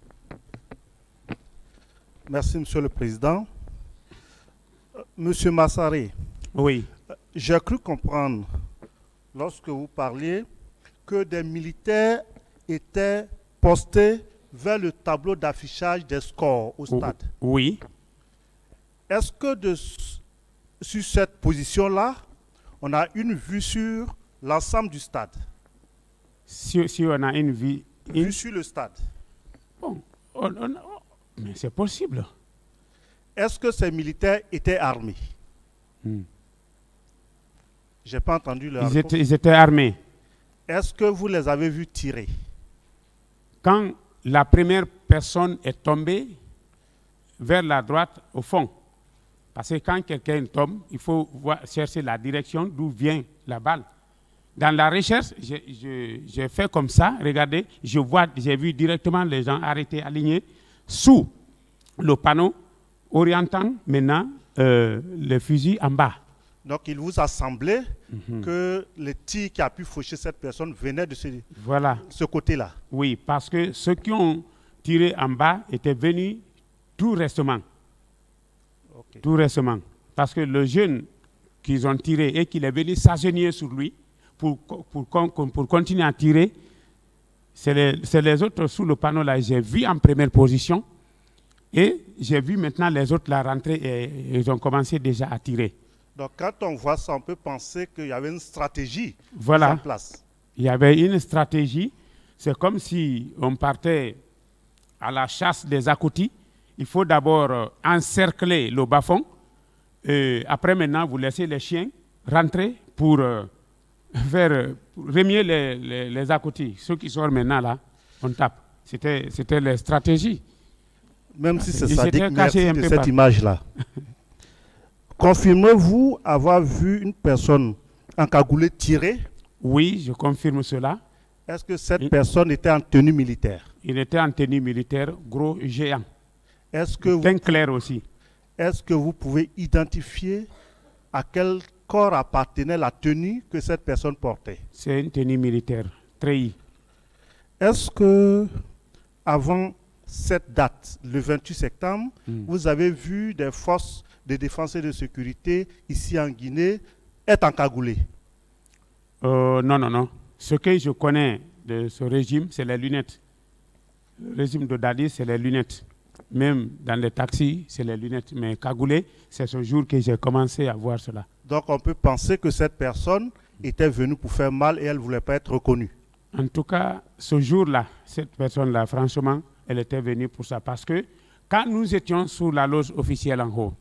Merci, Monsieur le Président. Monsieur Massaré. Oui. J'ai cru comprendre, lorsque vous parliez, que des militaires étaient postés vers le tableau d'affichage des scores au stade. Oui. Est-ce que de, sur cette position-là, on a une vue sur l'ensemble du stade? Si, si on a une vue... Vue une... sur le stade. Bon, on, on, mais c'est possible. Est-ce que ces militaires étaient armés? hmm. Je n'ai pas entendu leur Ils réponse. étaient, ils étaient armés. Est-ce que vous les avez vus tirer? Quand la première personne est tombée vers la droite, au fond, parce que quand quelqu'un tombe, il faut voir, chercher la direction d'où vient la balle. Dans la recherche, j'ai fait comme ça, regardez, je vois, j'ai vu directement les gens arrêtés, alignés, sous le panneau, orientant maintenant euh, le fusil en bas. Donc il vous a semblé Mm-hmm. que le tir qui a pu faucher cette personne venait de ce, Voilà. ce côté-là. Oui, parce que ceux qui ont tiré en bas étaient venus tout récemment. Ok. Tout récemment. Parce que le jeune qu'ils ont tiré et qu'il est venu s'agenouiller sur lui pour, pour, pour, pour continuer à tirer, c'est les, les autres sous le panneau là, j'ai vu en première position et j'ai vu maintenant les autres là rentrer et ils ont commencé déjà à tirer. Donc quand on voit ça, on peut penser qu'il y avait une stratégie Voilà. en place. Il y avait une stratégie. C'est comme si on partait à la chasse des akoutis. Il faut d'abord euh, encercler le bas-fond. Et après, maintenant, vous laissez les chiens rentrer pour euh, faire euh, pour remuer les, les, les akoutis. Ceux qui sortent maintenant, là, on tape. C'était c'était la stratégie. Même si c'est Ils Sadick, s'étaient cachés merci un de peu cette partout. image-là. Confirmez-vous avoir vu une personne encagoulée tirer? Oui, je confirme cela. Est-ce que cette Il- personne était en tenue militaire? Il était en tenue militaire, gros, géant. Est-ce que, vous, Teint clair aussi. est-ce que vous pouvez identifier à quel corps appartenait la tenue que cette personne portait? C'est une tenue militaire, treillis. Est-ce que, avant cette date, le vingt-huit septembre, Mm. vous avez vu des forces de défense et de sécurité ici en Guinée être encagoulées? Euh, non, non, non. Ce que je connais de ce régime, c'est les lunettes. Le régime de Dadi, c'est les lunettes. Même dans les taxis, c'est les lunettes. Mais cagoulé, c'est ce jour que j'ai commencé à voir cela. Donc on peut penser que cette personne était venue pour faire mal et elle ne voulait pas être reconnue. En tout cas, ce jour-là, cette personne-là, franchement, elle était venue pour ça. Parce que quand nous étions sous la loge officielle en haut,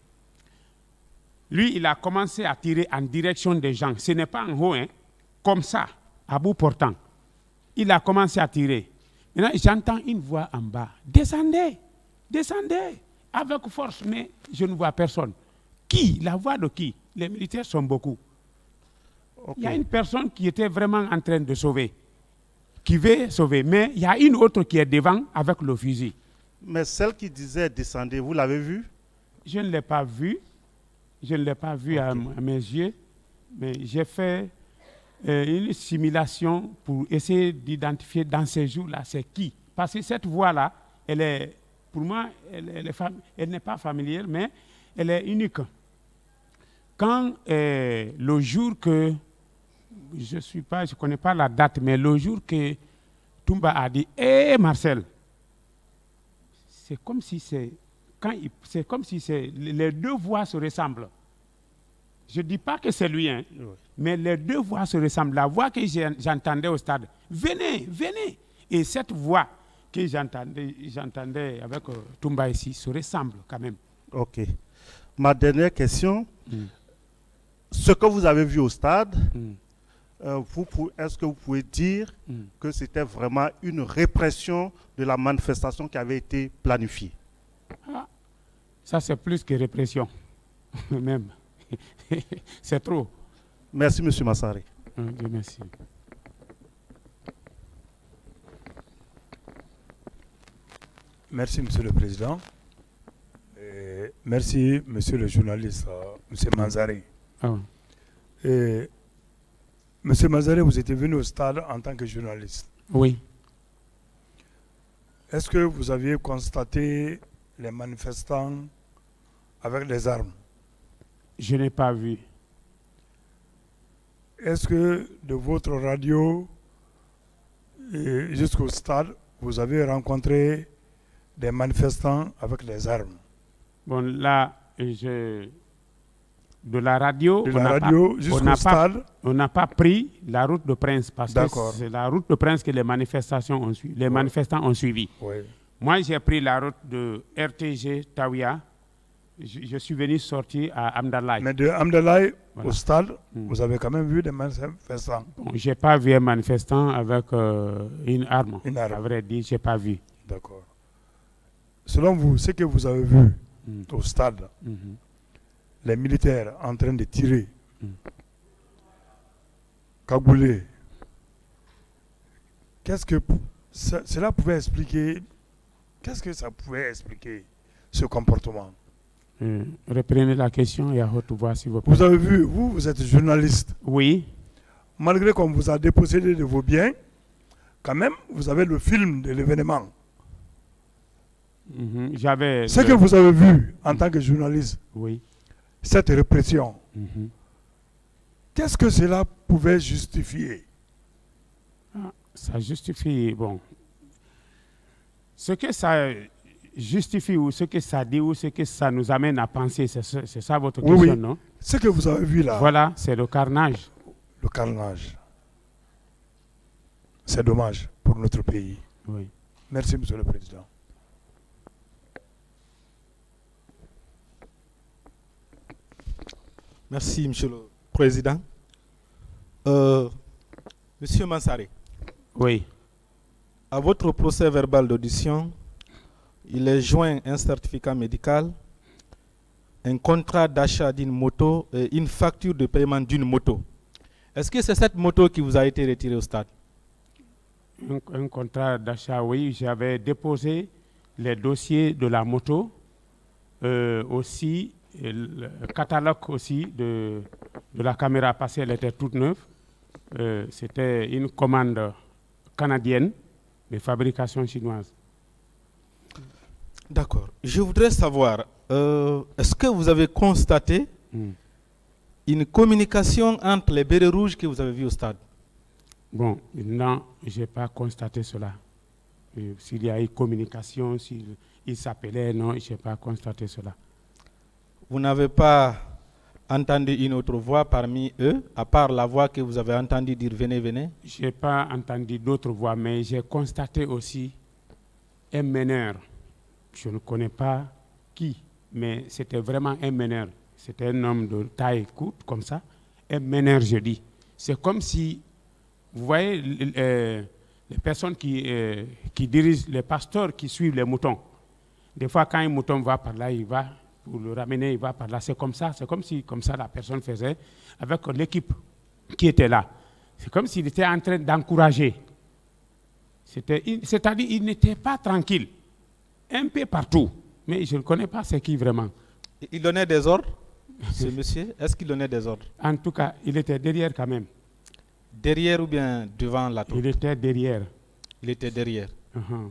lui, il a commencé à tirer en direction des gens. Ce n'est pas en haut, hein, comme ça, à bout portant. Il a commencé à tirer. Maintenant, j'entends une voix en bas. Descendez, descendez, avec force, mais je ne vois personne. Qui? La voix de qui? Les militaires sont beaucoup. Ok. Il y a une personne qui était vraiment en train de sauver, qui veut sauver, mais il y a une autre qui est devant avec le fusil. Mais celle qui disait descendez, vous l'avez vue? Je ne l'ai pas vue, je ne l'ai pas vue à, à mes yeux, mais j'ai fait euh, une simulation pour essayer d'identifier dans ces jours-là c'est qui. Parce que cette voix-là, elle est, pour moi, elle, elle est fam- elle n'est pas familière, mais elle est unique. Quand euh, le jour que, je suis pas, je ne connais pas la date, mais le jour que Toumba a dit « Hé Marcel », c'est comme si c'est, quand il- c'est comme si c'est, les deux voix se ressemblent. Je ne dis pas que c'est lui, hein, Oui. mais les deux voix se ressemblent. La voix que j'ai- j'entendais au stade, « Venez, venez !» Et cette voix que j'entendais, j'entendais avec euh, Toumba ici se ressemble quand même. Ok. Ma dernière question, Mm. ce que vous avez vu au stade, Mm. euh, vous pou- est-ce que vous pouvez dire Mm. que c'était vraiment une répression de la manifestation qui avait été planifiée? Ça, c'est plus que répression, même. C'est trop. Merci, M. Massaré. Hum, Dieu merci. Merci, Monsieur le Président. Et merci, Monsieur le journaliste, euh, Monsieur Manzaré. Ah. Et, Monsieur Manzaré, vous étiez venu au stade en tant que journaliste. Oui. Est-ce que vous aviez constaté les manifestants avec les armes? Je n'ai pas vu. Est-ce que de votre radio et jusqu'au stade, vous avez rencontré des manifestants avec les armes? Bon, là, je... de la radio, De on la n'a radio pas, jusqu'au on n'a pas, stade? on n'a pas pris la route de Prince parce que D'accord. c'est la route de Prince que les manifestations ont suivi. Les manifestants ont suivi. Oui. Moi, j'ai pris la route de R T G Taouia je, je suis venu sortir à Amdalaï. Mais de Amdalaï Voilà. au stade, Mm. vous avez quand même vu des manifestants. Bon, je n'ai pas vu un manifestant avec euh, une arme. Une arme. À vrai dire, je n'ai pas vu. D'accord. Selon vous, ce que vous avez vu Mm. au stade, Mhm. les militaires en train de tirer, Mm. cagoulés, qu'est-ce que ça- cela pouvait expliquer, qu'est-ce que ça pouvait expliquer, ce comportement? Euh, reprenez la question et à haute voix, s'il vous plaît. Vous avez vu, vous, vous êtes journaliste. Oui. Malgré qu'on vous a dépossédé de vos biens, quand même, vous avez le film de l'événement. Mhm. J'avais. Ce le- que vous avez vu en tant que journaliste, Oui. cette répression, Mhm. qu'est-ce que cela pouvait justifier? Ah, ça justifie, bon. Ce que ça justifie ou ce que ça dit ou ce que ça nous amène à penser, c'est ça, c'est ça votre Oui, question, oui. non? Ce que vous avez vu là, Voilà, c'est le carnage. le carnage. C'est dommage pour notre pays. Oui. Merci, Monsieur le Président. Merci, Monsieur le Président. Euh, Monsieur Mansaré. Oui. À votre procès verbal d'audition, il est joint un certificat médical, un contrat d'achat d'une moto et une facture de paiement d'une moto. Est-ce que c'est cette moto qui vous a été retirée au stade? Un, un contrat d'achat, oui. J'avais déposé les dossiers de la moto, euh, aussi et le catalogue aussi de, de la caméra parce qu'elle était toute neuve. Euh, C'était une commande canadienne de fabrication chinoise. D'accord. Je voudrais savoir, euh, est-ce que vous avez constaté Mm. une communication entre les bérets rouges que vous avez vus au stade? Bon, non, je n'ai pas constaté cela. Euh, S'il y a eu communication, s'ils ils s'appelaient, non, je n'ai pas constaté cela. Vous n'avez pas entendu une autre voix parmi eux, à part la voix que vous avez entendu dire « venez, venez » Je n'ai pas entendu d'autres voix, mais j'ai constaté aussi un meneur. Je ne connais pas qui, mais c'était vraiment un meneur. C'était un homme de taille courte, comme ça. Un meneur, je dis. C'est comme si, vous voyez, l- euh, les personnes qui, euh, qui dirigent, les pasteurs qui suivent les moutons. Des fois, quand un mouton va par là, il va pour le ramener, il va par là. C'est comme ça, c'est comme si comme ça la personne faisait avec l'équipe qui était là. C'est comme s'il était en train d'encourager. C'était- il- C'est-à-dire qu'il n'était pas tranquille, un peu partout. Mais je ne connais pas c'est qui vraiment. Il donnait des ordres, ce monsieur? Est-ce qu'il donnait des ordres? En tout cas, il était derrière quand même. Derrière ou bien devant la troupe? Il était derrière. Il était derrière. Uh-huh.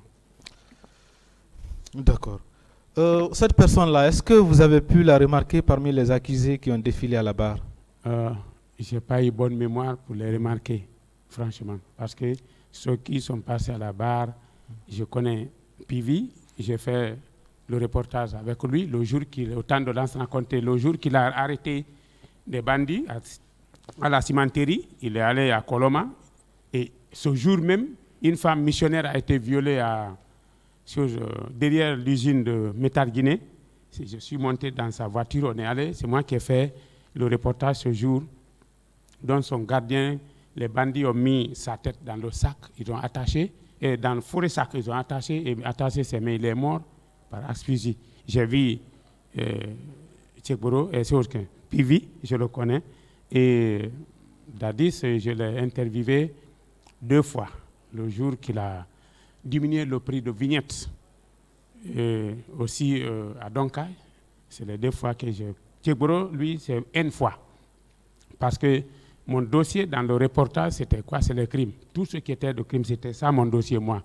D'accord. Euh, cette personne-là, est-ce que vous avez pu la remarquer parmi les accusés qui ont défilé à la barre? Euh, je n'ai pas eu bonne mémoire pour les remarquer, franchement. Parce que ceux qui sont passés à la barre, je connais Pivi, j'ai fait le reportage avec lui, le jour qu'il, au temps de l'ancien raconté, le jour qu'il a arrêté des bandits à, à la cimenterie, il est allé à Coloma, et ce jour même, une femme missionnaire a été violée à, sur, euh, derrière l'usine de Métal Guinée. Je suis monté dans sa voiture, on est allé, c'est moi qui ai fait le reportage ce jour, dont son gardien, les bandits ont mis sa tête dans le sac, ils ont attaché, et dans le forêt sac, ils ont attaché, et attaché ses mains, il est mort par asphyxie. J'ai vu euh, Tchekboro, et c'est autre Pivi, je le connais, et Dadis, je l'ai interviewé deux fois, le jour qu'il a diminué le prix de vignette, et aussi euh, à Donkai, c'est les deux fois que je... Tchekboro, lui, c'est une fois. Parce que mon dossier dans le reportage, c'était quoi? C'est le crime. Tout ce qui était de crime, c'était ça mon dossier, moi.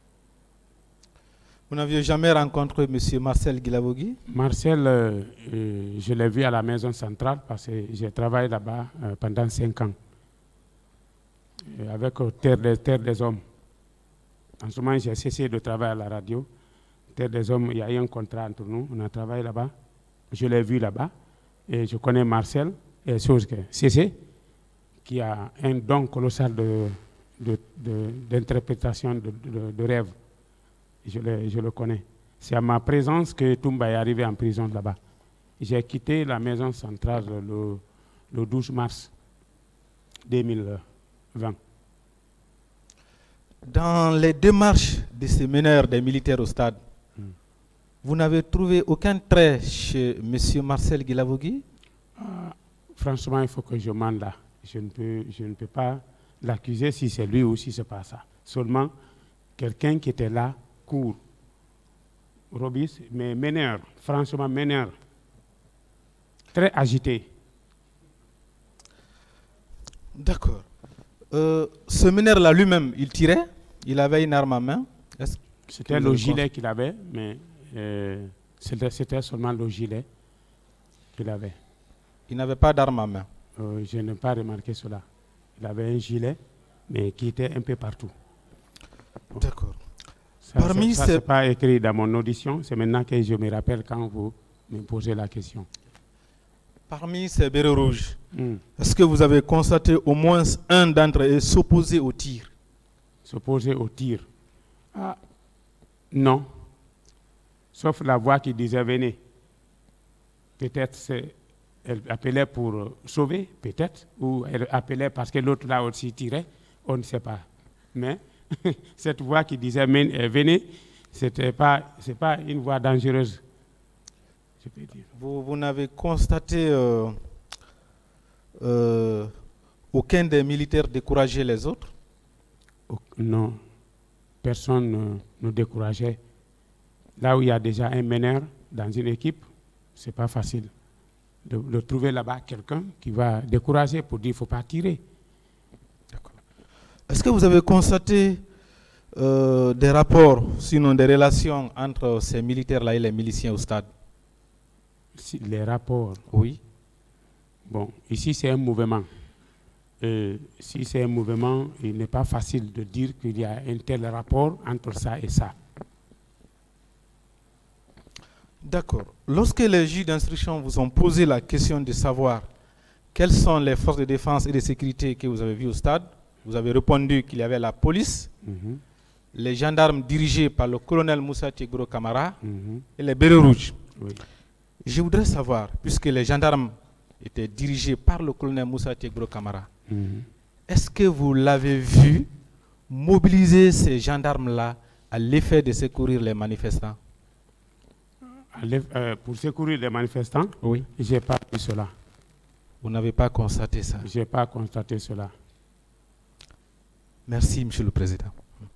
Vous n'aviez jamais rencontré M. Marcel Guilavogui? Marcel, euh, euh, je l'ai vu à la maison centrale parce que j'ai travaillé là-bas euh, pendant cinq ans. Euh, avec euh, Terre, des, Terre des Hommes. En ce moment, j'ai cessé de travailler à la radio. Terre des Hommes, il y a eu un contrat entre nous. On a travaillé là-bas. Je l'ai vu là-bas. Et je connais Marcel, et chose que C C, qui a un don colossal de, de, de, d'interprétation de, de, de rêves. Je le, je le connais. C'est à ma présence que Toumba est arrivé en prison là-bas. J'ai quitté la maison centrale le, le douze mars deux mille vingt. Dans les démarches de ces meneurs des militaires au stade, mm. vous n'avez trouvé aucun trait chez M. Marcel Guilavogui? ah, Franchement, il faut que je mande là. Je ne peux, je ne peux pas l'accuser si c'est lui ou si ce n'est pas ça. Seulement, quelqu'un qui était là court. Robis, mais meneur, franchement meneur. Très agité. D'accord. Euh, ce meneur-là lui-même, il tirait? Il avait une arme à main? C'était le gilet qu'il avait, mais euh, c'était seulement le gilet qu'il avait. Il n'avait pas d'arme à main? euh, Je n'ai pas remarqué cela. Il avait un gilet, mais qui était un peu partout. D'accord. Ça, Parmi ça, ces... c'est pas écrit dans mon audition. C'est maintenant que je me rappelle quand vous me posez la question. Parmi ces bérets rouges, mm. est-ce que vous avez constaté au moins un d'entre eux s'opposer au tir? S'opposer au tir? Ah, non. Sauf la voix qui disait venez. Peut-être elle appelait pour sauver, peut-être, ou elle appelait parce que l'autre là aussi tirait, on ne sait pas. Mais cette voix qui disait venez, c'était pas, c'est pas une voix dangereuse. Je peux dire. Vous, vous n'avez constaté euh, euh, aucun des militaires décourager les autres? Non, personne ne nous décourageait. Là où il y a déjà un meneur dans une équipe, c'est pas facile de, de trouver là-bas quelqu'un qui va décourager pour dire qu'il ne faut pas tirer. Est-ce que vous avez constaté euh, des rapports, sinon des relations entre ces militaires-là et les miliciens au stade? Si, les rapports? Oui. Bon, ici c'est un mouvement. Et si c'est un mouvement, il n'est pas facile de dire qu'il y a un tel rapport entre ça et ça. D'accord. Lorsque les juges d'instruction vous ont posé la question de savoir quelles sont les forces de défense et de sécurité que vous avez vues au stade, vous avez répondu qu'il y avait la police, mm-hmm. les gendarmes dirigés par le colonel Moussa Tchegbro Kamara mm-hmm. et les bérets rouges. Oui. Je voudrais savoir, puisque les gendarmes étaient dirigés par le colonel Moussa Tchegbro Kamara, mm-hmm. est-ce que vous l'avez vu mobiliser ces gendarmes-là à l'effet de secourir les manifestants? Euh, pour secourir les manifestants? Oui. Je n'ai pas vu cela. Vous n'avez pas constaté ça? Je n'ai pas constaté cela. Merci, Monsieur le Président.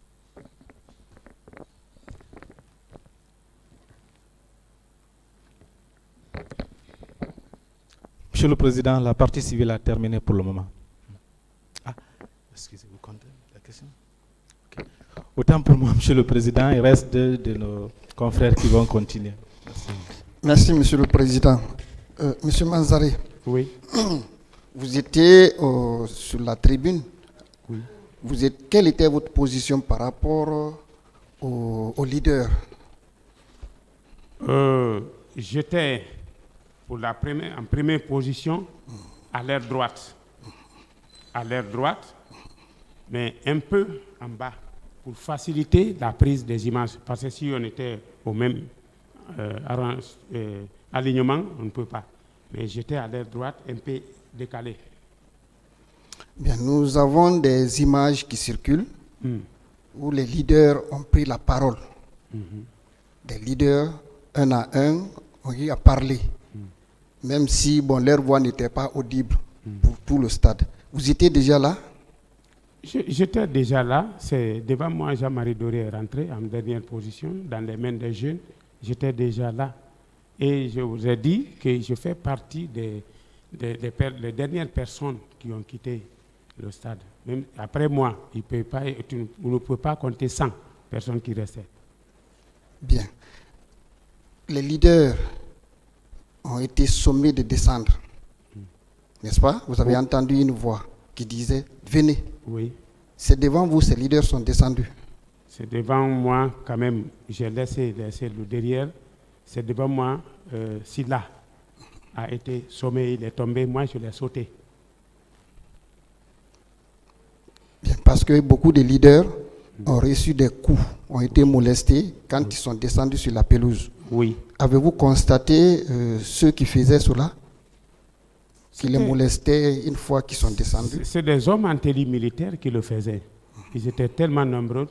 Monsieur le Président, la partie civile a terminé pour le moment. Ah, excusez-vous, comptez la question? Okay. Autant pour moi, Monsieur le Président, il reste deux de nos confrères qui vont continuer. Merci. Merci, Monsieur le Président. Euh, Monsieur Manzaré. Oui. Vous étiez euh, sur la tribune. Oui. Vous êtes, quelle était votre position par rapport euh, au, au leader? euh, J'étais pour la première, en première position à l'air droite. À l'air droite, mais un peu en bas pour faciliter la prise des images. Parce que si on était au même euh, arrange, euh, alignement, on ne peut pas. Mais j'étais à l'air droite, un peu décalé. Bien, nous avons des images qui circulent mm. où les leaders ont pris la parole. Mm-hmm. Des leaders, un à un, ont eu à parler. Mm. Même si bon, leur voix n'était pas audible mm. pour tout le stade. Vous étiez déjà là? J'étais déjà là. C'est devant moi, Jean-Marie Doré est rentré en dernière position, dans les mains des jeunes. J'étais déjà là. Et je vous ai dit que je fais partie des, des, des, des, des dernières personnes qui ont quitté le stade. Même après moi, il peut pas, vous ne pouvez pas compter cent personnes qui restaient. Bien. Les leaders ont été sommés de descendre. Mm. N'est-ce pas? Vous avez oui. entendu une voix qui disait « Venez ». Oui. C'est devant vous, ces leaders sont descendus. C'est devant moi quand même. J'ai laissé, laissé le derrière. C'est devant moi, euh, Silla a été sommé, il est tombé, moi je l'ai sauté. Bien, parce que beaucoup de leaders ont reçu des coups, ont été molestés quand ils sont descendus sur la pelouse. Oui. Avez-vous constaté euh, ceux qui faisaient cela? Qui les C'était- molestaient une fois qu'ils sont descendus? C'est des hommes en tenue militaire qui le faisaient. Ils étaient tellement nombreux.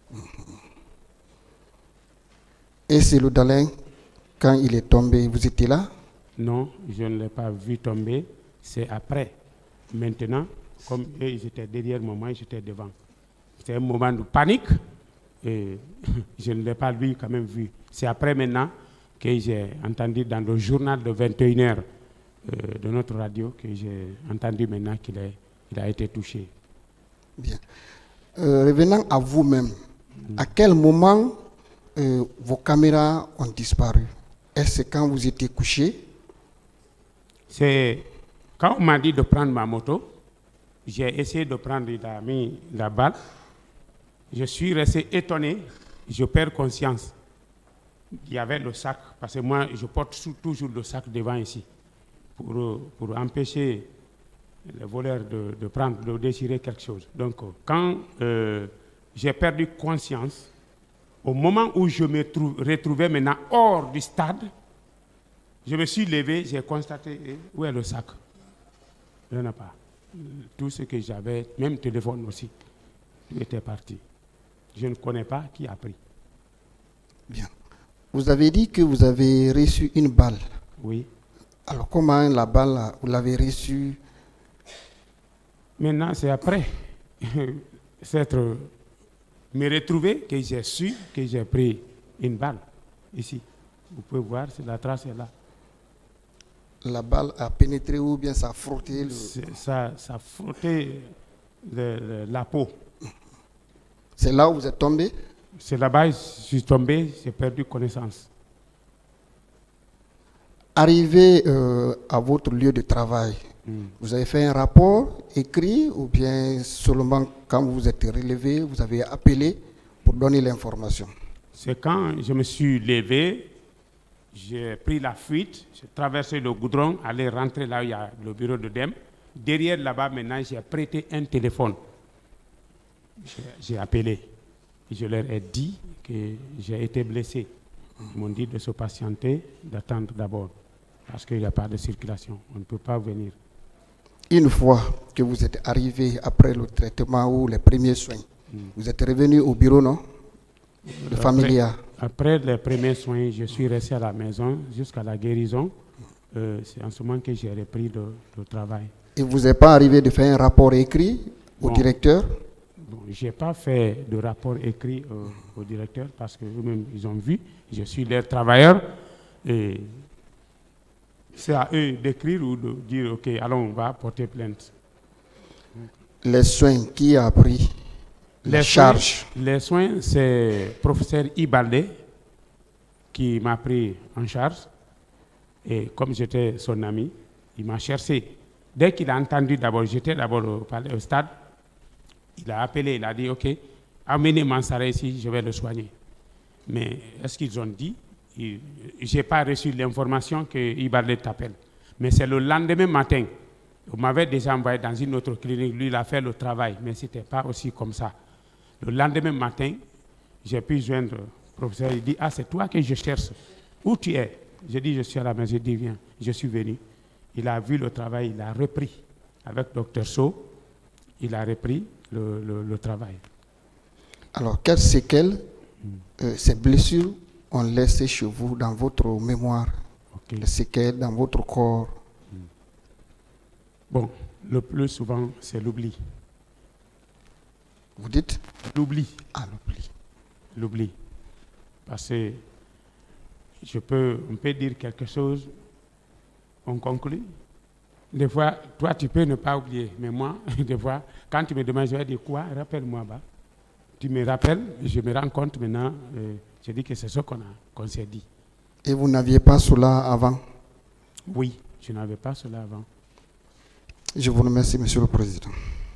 Et c'est le Dalin, quand il est tombé, vous étiez là? Non, je ne l'ai pas vu tomber. C'est après. Maintenant, comme eux, ils étaient derrière moi, moi j'étais devant. C'était un moment de panique. Et je ne l'ai pas lui quand même vu. C'est après maintenant que j'ai entendu dans le journal de vingt et une heures euh, de notre radio que j'ai entendu maintenant qu'il est- il a été touché. Bien. Euh, revenant à vous-même, à quel moment euh, vos caméras ont disparu? Est-ce quand vous étiez couché? C'est quand on m'a dit de prendre ma moto, j'ai essayé de prendre, il a mis la balle. Je suis resté étonné, je perds conscience. Il y avait le sac, parce que moi je porte sou- toujours le sac devant ici, pour, euh, pour empêcher les voleurs de, de prendre, de déchirer quelque chose. Donc euh, quand euh, j'ai perdu conscience, au moment où je me trou- retrouvais maintenant hors du stade, je me suis levé, j'ai constaté, eh, où est le sac? Il n'y en a pas. Tout ce que j'avais, même téléphone aussi, tout était parti. Je ne connais pas qui a pris. Bien. Vous avez dit que vous avez reçu une balle. Oui. Alors comment la balle, là, vous l'avez reçue? Maintenant, c'est après s'être me retrouver que j'ai su que j'ai pris une balle ici. Vous pouvez voir, c'est la trace est là. La balle a pénétré ou bien ça a frotté le... C'est- Ça, ça a frotté le- le- la peau. C'est là où vous êtes tombé? C'est là-bas, je suis tombé, j'ai perdu connaissance. Arrivé euh, à votre lieu de travail, Mm. vous avez fait un rapport écrit ou bien seulement quand vous êtes relevé, vous avez appelé pour donner l'information? C'est quand je me suis levé, j'ai pris la fuite, j'ai traversé le goudron, allé rentrer là où il y a le bureau de D E M. Derrière là-bas, maintenant, j'ai prêté un téléphone. J'ai- J'ai appelé. Je leur ai dit que j'ai été blessé. Ils m'ont dit de se patienter, d'attendre d'abord, parce qu'il n'y a pas de circulation. On ne peut pas venir. Une fois que vous êtes arrivé après le traitement ou les premiers soins, vous êtes revenu au bureau, non? De Après- Familia. Après les premiers soins, je suis resté à la maison jusqu'à la guérison. Euh, C'est en ce moment que j'ai repris le, le travail. Et vous n'êtes pas arrivé de faire un rapport écrit au Bon. directeur? Bon, je n'ai pas fait de rapport écrit au, au directeur parce qu'eux-mêmes, ils ont vu, je suis leur travailleur et c'est à eux d'écrire ou de dire, OK, allons, on va porter plainte. Les soins, qui a pris la Les charge? soins, les soins, c'est le professeur Ibalde qui m'a pris en charge. Et comme j'étais son ami, il m'a cherché. Dès qu'il a entendu d'abord, j'étais d'abord au, palais- au stade, il a appelé, il a dit, OK, amenez Mansara ici, je vais le soigner. Mais est-ce qu'ils ont dit? Je n'ai pas reçu l'information que Ibalde t'appelle. Mais c'est le lendemain matin. On m'avait déjà envoyé dans une autre clinique. Lui, il a fait le travail, mais ce n'était pas aussi comme ça. Le lendemain matin, j'ai pu joindre le professeur. Il dit, ah, c'est toi que je cherche. Où tu es? J'ai dit, je suis à la maison. Il dit, viens. Je suis venu. Il a vu le travail, il a repris. Avec docteur So, il a repris le, le- le travail. Alors, quelles séquelles euh, ces blessures ont laissé chez vous dans votre mémoire? Les séquelles dans votre corps? Bon, le plus souvent, c'est l'oubli. Vous dites? L'oubli. Ah, l'oubli. L'oubli. Parce que je peux, on peut dire quelque chose, on conclut. Des fois, toi, tu peux ne pas oublier. Mais moi, des fois, quand tu me demandes, je vais dire quoi? Rappelle-moi. Bah. Tu me rappelles, je me rends compte maintenant, euh, je dis que c'est ce qu'on a, qu'on s'est dit. Et vous n'aviez pas cela avant? Oui, je n'avais pas cela avant. Je vous remercie, Monsieur le Président.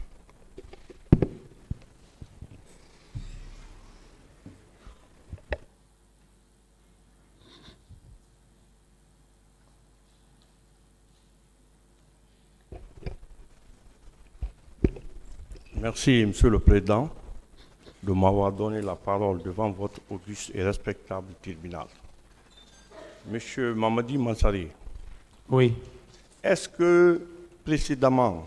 Merci, Monsieur le Président, de m'avoir donné la parole devant votre auguste et respectable tribunal. Monsieur Mamadi Mansari. Oui. Est-ce que précédemment,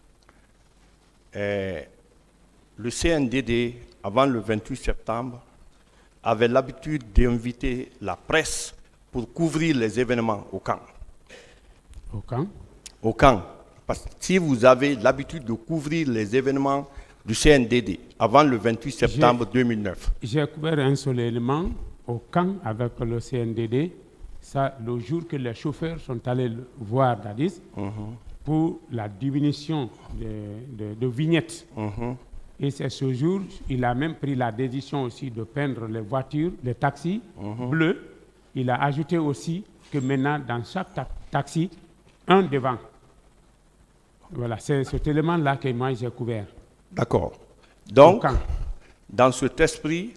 eh, le C N D D, avant le vingt-huit septembre, avait l'habitude d'inviter la presse pour couvrir les événements au camp? Au camp? Au camp. Parce que si vous avez l'habitude de couvrir les événements du C N D D avant le vingt-huit septembre deux mille neuf. J'ai couvert un seul élément au camp avec le C N D D. Ça, le jour que les chauffeurs sont allés le voir Dadis Mhm. pour la diminution de, de, de vignettes. Mhm. Et c'est ce jour, il a même pris la décision aussi de peindre les voitures, les taxis Mhm. bleus. Il a ajouté aussi que maintenant, dans chaque ta- taxi, un devant. Voilà, c'est cet élément-là que moi j'ai couvert. D'accord. Donc, Au camp. dans cet esprit,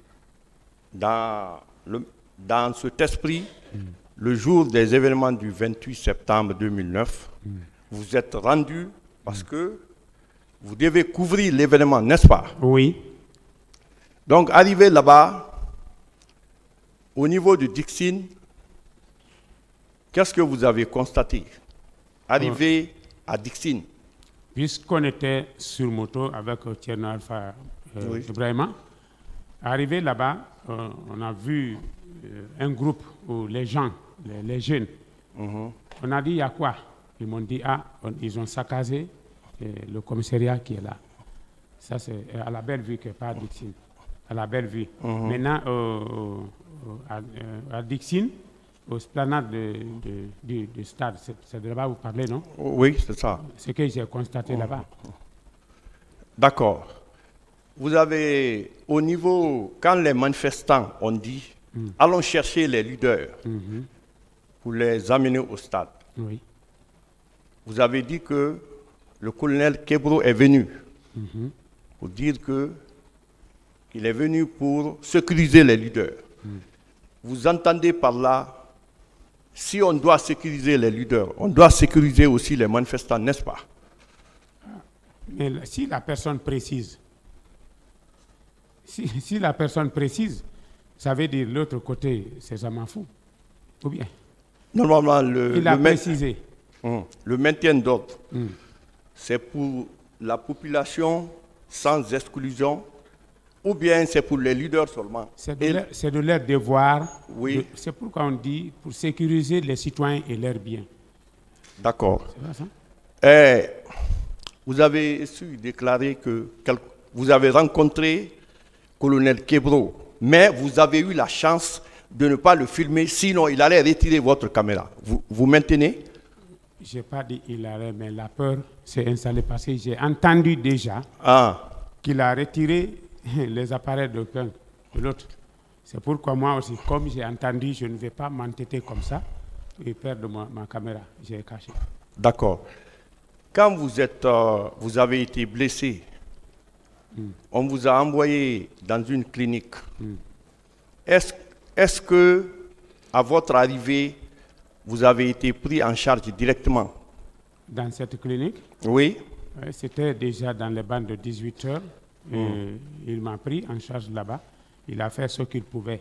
dans, le, dans cet esprit, le jour des événements du vingt-huit septembre deux mille neuf, vous êtes rendu parce que vous devez couvrir l'événement, n'est-ce pas? Oui. Donc, arrivé là-bas, au niveau du Dixine, qu'est-ce que vous avez constaté? Arrivé à Dixine. Puisqu'on était sur moto avec euh, Tierno Alpha euh, Oui. Ibrahima, arrivé là-bas, euh, on a vu euh, un groupe où les gens, les, les jeunes, Mhm. on a dit, il y a quoi? Ils m'ont dit, ah, on- ils ont saccagé euh, le commissariat qui est là. Ça, c'est euh, à la belle vue, que pas à Dixine. À la belle vue. Mhm. Maintenant, euh, euh, à, euh, à Dixine, au esplanade de, de- du, du stade, c'est c'est de là-bas que vous parlez, non? Oui, c'est ça. Ce que j'ai constaté là-bas. D'accord. Vous avez, au niveau, quand les manifestants ont dit, Mm. allons chercher les leaders Mhm. pour les amener au stade, Oui. vous avez dit que le colonel Kebro est venu Mhm. pour dire que qu'il est venu pour sécuriser les leaders. Mm. Vous entendez par là, si on doit sécuriser les leaders, on doit sécuriser aussi les manifestants, n'est-ce pas? Mais la- si la personne précise, si, si la personne précise, ça veut dire l'autre côté, c'est ça m'en fout. Ou bien, Normalement, le, il a le main- précisé. Hum, le maintien d'ordre, Mm. c'est pour la population sans exclusion, ou bien c'est pour les leaders seulement? C'est de, Et- leur- c'est de leur devoir. Oui. de- C'est pourquoi on dit pour sécuriser les citoyens et leurs biens. D'accord. C'est pas ça? Eh, vous avez su déclarer que quel- vous avez rencontré colonel Kebro, mais vous avez eu la chance de ne pas le filmer, sinon il allait retirer votre caméra. Vous, vous maintenez? Je n'ai pas dit il arrête, mais la peur s'est installée parce que j'ai entendu déjà Ah, qu'il a retiré les appareils de l'un de l'autre. C'est pourquoi moi aussi, comme j'ai entendu, je ne vais pas m'entêter comme ça et perdre ma, ma caméra. J'ai caché. d'accord. Quand vous, êtes, euh, vous avez été blessé, Mm. on vous a envoyé dans une clinique. Mm. Est-ce est-ce que, à votre arrivée, vous avez été pris en charge directement? Dans cette clinique, Oui. ouais, c'était déjà dans les bandes de dix-huit heures. Et Mm. il m'a pris en charge là-bas. Il a fait ce qu'il pouvait.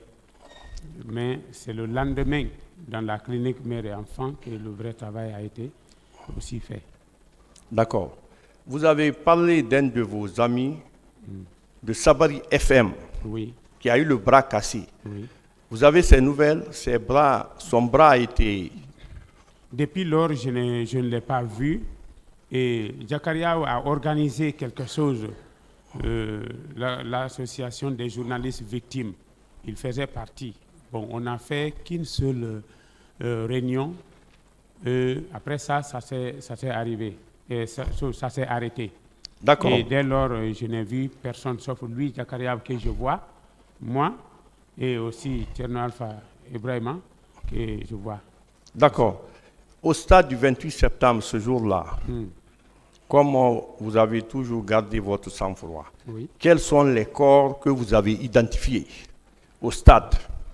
Mais c'est le lendemain, dans la clinique mère et enfant, que le vrai travail a été aussi fait. D'accord. Vous avez parlé d'un de vos amis de Sabari F M Oui. qui a eu le bras cassé. Oui. Vous avez ces nouvelles? Ses bras, son bras a été... Depuis lors, je ne, je ne l'ai pas vu. Et Jakaria a organisé quelque chose. Euh, la- L'association des journalistes victimes, il faisait partie. Bon, on n'a fait qu'une seule euh, réunion. Euh, après ça, ça s'est ça s'est arrivé. Et ça, ça- ça s'est arrêté. D'accord. Et dès lors, euh, je n'ai vu personne sauf lui, Jakaria, que je vois, moi, et aussi Tierno Alpha Ibrahima, que je vois. D'accord. Au stade du vingt-huit septembre, ce jour-là, Hmm. comme euh, vous avez toujours gardé votre sang-froid, Oui. quels sont les corps que vous avez identifiés au stade,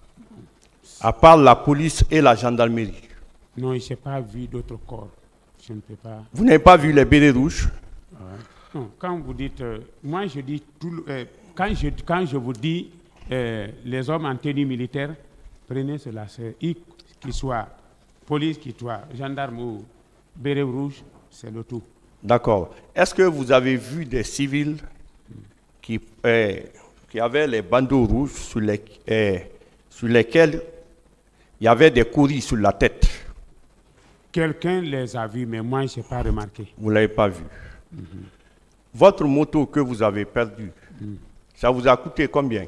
à part la police et la gendarmerie? Non, je n'ai pas vu d'autres corps. Je ne peux pas. Vous n'avez pas vu les bérets rouges? Non, quand vous dites, euh, moi je dis, tout, le- euh, quand, je, quand je vous dis euh, les hommes en tenue militaire, prenez cela. c'est- il- qu'il soit police, qu'il soit gendarme ou béret rouge, c'est le tout. D'accord. Est-ce que vous avez vu des civils qui, euh, qui avaient les bandeaux rouges sur, les, euh, sur lesquels il y avait des couris sur la tête? Quelqu'un les a vus, mais moi, je n'ai pas remarqué. Vous ne l'avez pas vu. Mm-hmm. Votre moto que vous avez perdue, mm. ça vous a coûté combien?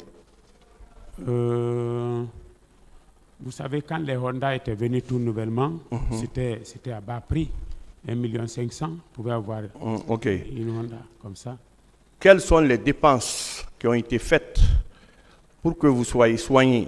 euh, Vous savez, quand les Honda étaient venus tout nouvellement, mm-hmm. c'était, c'était à bas prix. un million cinq cent, vous pouvez avoir mm, okay. une Honda comme ça. Quelles sont les dépenses qui ont été faites pour que vous soyez soigné?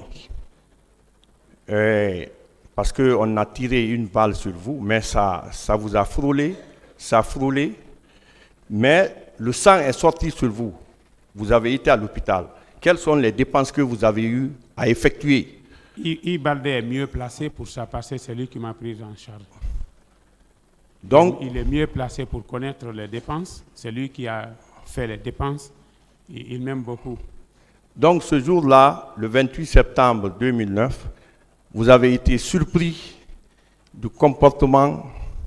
euh, Parce qu'on a tiré une balle sur vous, mais ça, ça vous a frôlé, ça a frôlé, mais le sang est sorti sur vous. Vous avez été à l'hôpital. Quelles sont les dépenses que vous avez eues à effectuer? Ibalde est mieux placé pour ça, parce que c'est lui qui m'a pris en charge. Donc, il est mieux placé pour connaître les dépenses. C'est lui qui a fait les dépenses. Il, il m'aime beaucoup. Donc, ce jour-là, le vingt-huit septembre deux mille neuf, vous avez été surpris du comportement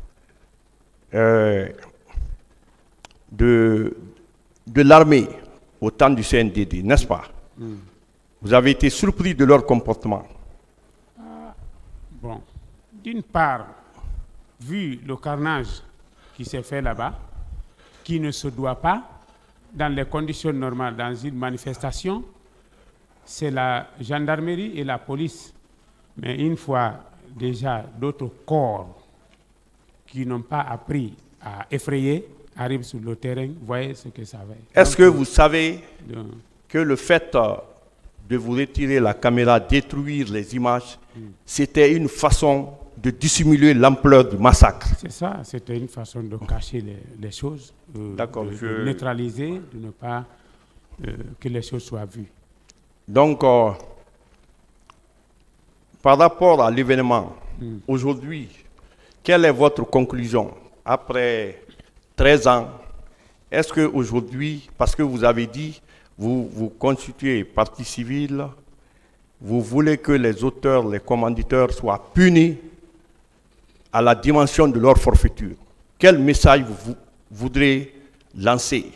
euh, de, de l'armée au temps du C N D D, n'est-ce pas? Mm. Vous avez été surpris de leur comportement. Ah, bon, d'une part, vu le carnage qui s'est fait là-bas, qui ne se doit pas, dans les conditions normales, dans une manifestation, c'est la gendarmerie et la police. Mais une fois déjà d'autres corps qui n'ont pas appris à effrayer arrivent sur le terrain, vous voyez ce que ça va. Est-ce que vous savez donc, que le fait de vous retirer la caméra, détruire les images, mm. c'était une façon de dissimuler l'ampleur du massacre? C'est ça, c'était une façon de cacher les, les choses, euh, D'accord, de, je... de neutraliser, de ne pas euh, que les choses soient vues. Donc, euh, par rapport à l'événement, mm. aujourd'hui, quelle est votre conclusion après treize ans? Est-ce qu'aujourd'hui, parce que vous avez dit, vous vous constituez partie civile, vous voulez que les auteurs, les commanditeurs soient punis à la dimension de leur forfaiture. Quel message vous, vous voudrez lancer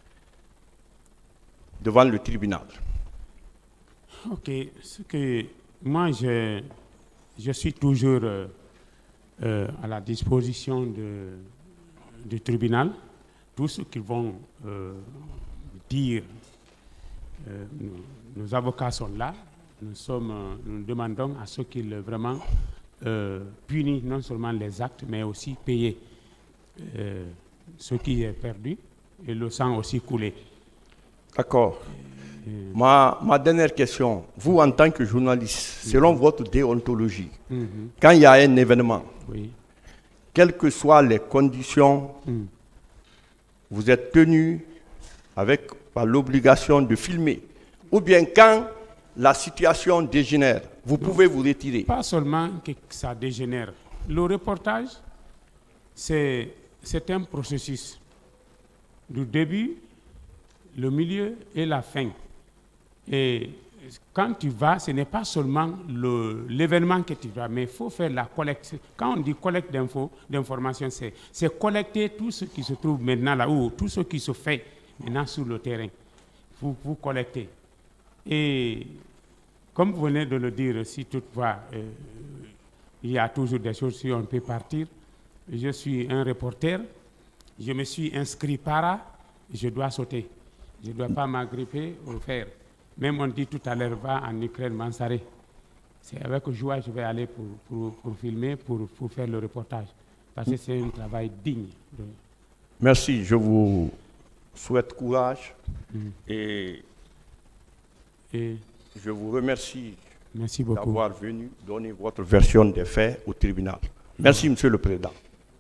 devant le tribunal? Ok, ce que moi je, je suis toujours euh, euh, à la disposition de, du tribunal. Tout ce qu'ils vont euh, dire, euh, nos, nos avocats sont là. Nous, sommes, euh, nous demandons à ceux qui vraiment euh, punissent non seulement les actes, mais aussi payer euh, ce qui est perdu et le sang aussi coulé. D'accord. Euh, ma, ma dernière question, vous en tant que journaliste, mm-hmm. selon votre déontologie, mm-hmm. quand il y a un événement, oui. quelles que soient les conditions, mm. vous êtes tenu avec par l'obligation de filmer, ou bien quand la situation dégénère, vous non, pouvez vous retirer. Pas seulement que ça dégénère. Le reportage, c'est un processus du début, le milieu et la fin. Et quand tu vas, ce n'est pas seulement l'événement que tu vas, mais il faut faire la collecte. Quand on dit collecte d'infos, d'informations, c'est collecter tout ce qui se trouve maintenant là-haut, tout ce qui se fait maintenant sur le terrain. Vous, vous collectez. Et comme vous venez de le dire, si toutefois euh, il y a toujours des choses, si on peut partir, je suis un reporter, je me suis inscrit para, je dois sauter. Je ne dois pas m'agripper au fer. Même on dit tout à l'heure, va en Ukraine, Mansaré. C'est avec joie que je vais aller pour, pour, pour filmer, pour, pour faire le reportage. Parce que c'est un travail digne. De... Merci, je vous souhaite courage mm. et, et je vous remercie d'avoir venu donner votre version des faits au tribunal. Merci, Monsieur le Président.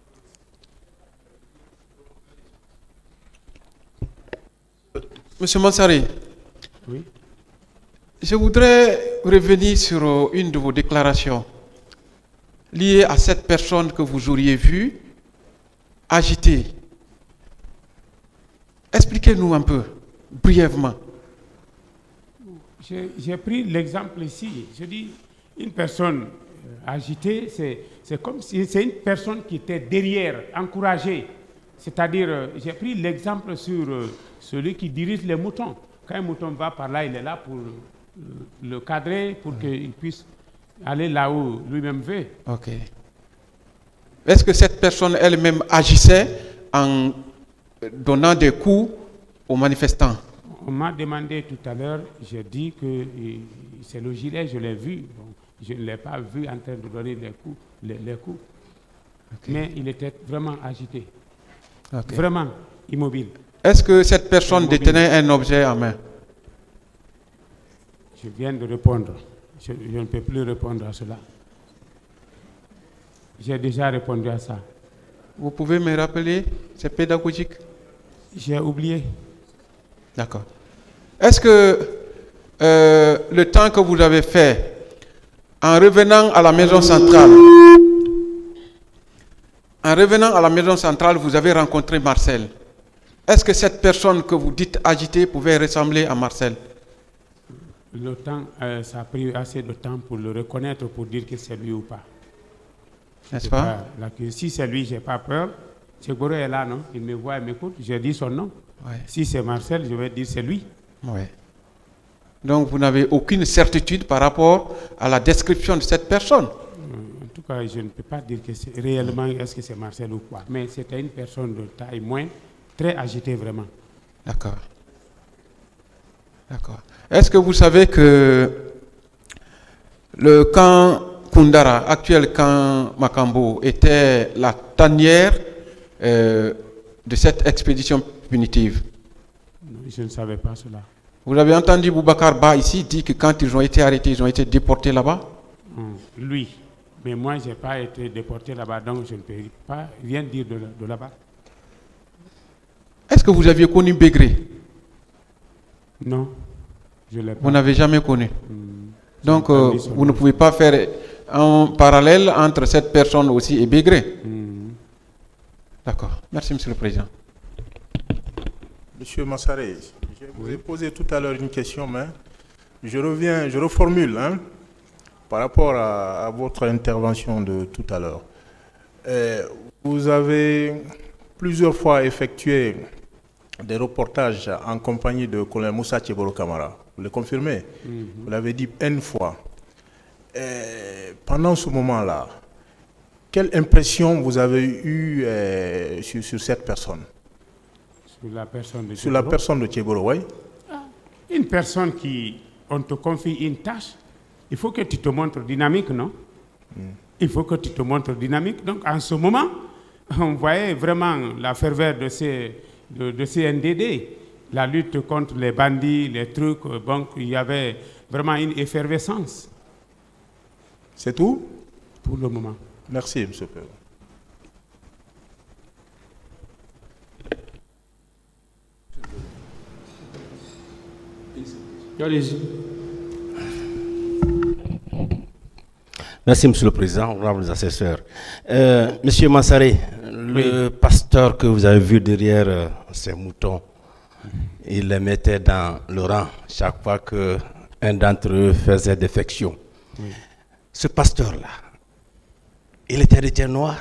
Monsieur Mansaré, oui. Je voudrais revenir sur une de vos déclarations liées à cette personne que vous auriez vue agitée. Expliquez-nous un peu, brièvement. J'ai pris l'exemple ici. Je dis, une personne agité, c'est comme si c'est une personne qui était derrière, encouragée. C'est-à-dire, euh, j'ai pris l'exemple sur euh, celui qui dirige les moutons. Quand un mouton va par là, il est là pour euh, le cadrer, pour mmh. qu'il puisse aller là où lui-même veut. Ok. Est-ce que cette personne elle-même agissait en donnant des coups aux manifestants? On m'a demandé tout à l'heure, j'ai dit que c'est le gilet, je l'ai vu. Bon, je ne l'ai pas vu en train de donner les coups. Les, les coups. Okay. Mais il était vraiment agité. Okay. Vraiment immobile. Est-ce que cette personne immobile. détenait un objet en main? Je viens de répondre. Je, je ne peux plus répondre à cela. J'ai déjà répondu à ça. Vous pouvez me rappeler? C'est pédagogique. J'ai oublié. D'accord. Est-ce que euh, le temps que vous avez fait en revenant à la maison centrale, en revenant à la maison centrale, vous avez rencontré Marcel? Est-ce que cette personne que vous dites agitée pouvait ressembler à Marcel? Le temps, euh, ça a pris assez de temps pour le reconnaître, pour dire que c'est lui ou pas. N'est-ce pas? Là, que si c'est lui, je n'ai pas peur. Tchéboro est là, non? Il me voit, il m'écoute. J'ai dit son nom. Ouais. Si c'est Marcel, je vais dire c'est lui. Ouais. Donc vous n'avez aucune certitude par rapport à la description de cette personne? En tout cas, je ne peux pas dire que c'est réellement est-ce que c'est Marcel ou quoi. Mais c'était une personne de taille moindre, très agitée vraiment. D'accord. D'accord. Est-ce que vous savez que le camp Kundara, actuel camp Makambo, était la tanière euh, de cette expédition punitive? Non, je ne savais pas cela. Vous avez entendu Boubacar Ba ici dire que quand ils ont été arrêtés, ils ont été déportés là-bas? Hum, lui. Mais moi, je n'ai pas été déporté là-bas, donc je ne peux pas rien dire de, de là-bas. Est-ce que vous aviez connu Bégré? Non, je l'ai pas. Vous n'avez jamais connu? Hum, donc, euh, vous ne pouvez pas faire un parallèle entre cette personne aussi et Bégré? Hum. D'accord. Merci, Monsieur le Président. Monsieur Massaré, je vous ai posé tout à l'heure une question, mais je reviens, je reformule, hein, par rapport à, à votre intervention de tout à l'heure. Vous avez plusieurs fois effectué des reportages en compagnie de colonel Moussa Tchéboro Camara. Vous le confirmez? Mm-hmm. Vous l'avez dit une fois. Et pendant ce moment-là, quelle impression vous avez eue euh, sur, sur cette personne? Sur la personne de Sur la personne de Tchéboro, oui. Une personne qui, on te confie une tâche, il faut que tu te montres dynamique, non? Mm. Il faut que tu te montres dynamique. Donc, en ce moment, on voyait vraiment la ferveur de ces, de, de ces N D D, la lutte contre les bandits, les trucs. Bon, il y avait vraiment une effervescence. C'est tout? Pour le moment. Merci, M. Perron. Merci, Monsieur le Président, honorables assesseurs. Euh, Monsieur Massaré, le oui. pasteur que vous avez vu derrière euh, ces moutons, il les mettait dans le rang chaque fois qu'un d'entre eux faisait défection. Oui. Ce pasteur-là, il était de terre noire?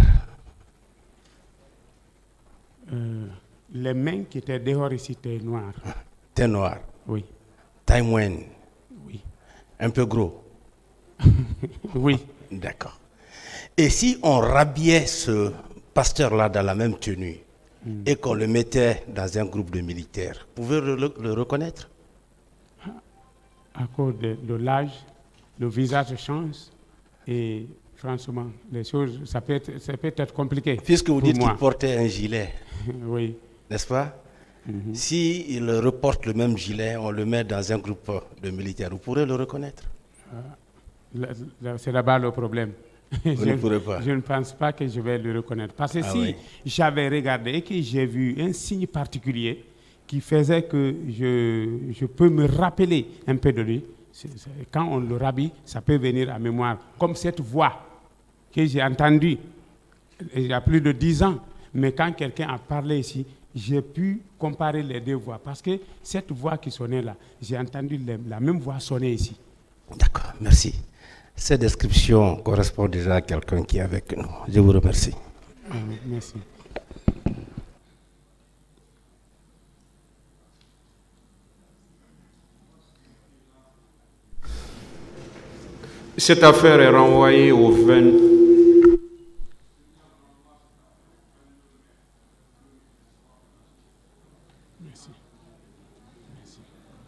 euh, Les mains qui étaient dehors ici étaient noires. Terre noire? Oui. Taille moyenne? Oui. Un peu gros? Oui. D'accord. Et si on rhabillait ce pasteur-là dans la même tenue mm. et qu'on le mettait dans un groupe de militaires, vous pouvez le, le reconnaître? À cause de, de l'âge, le visage change et franchement, les choses, ça peut être, ça peut être compliqué. Puisque vous dites qu'il portait un gilet, oui. N'est-ce pas? Mm-hmm. Si il reporte le même gilet, on le met dans un groupe de militaires, vous pourrez le reconnaître? euh, C'est là-bas le problème. Vous je, ne pourrez pas. Je ne pense pas que je vais le reconnaître. Parce que ah si oui. j'avais regardé et que j'ai vu un signe particulier qui faisait que je, je peux me rappeler un peu de lui, c'est, c'est, quand on le rhabille, ça peut venir à mémoire. Comme cette voix que j'ai entendue il y a plus de dix ans. Mais quand quelqu'un a parlé ici, j'ai pu comparer les deux voix. Parce que cette voix qui sonnait là, j'ai entendu la même voix sonner ici. D'accord, merci. Cette description correspond déjà à quelqu'un qui est avec nous. Je vous remercie. Merci. Cette affaire est renvoyée au vingt. Merci. Merci.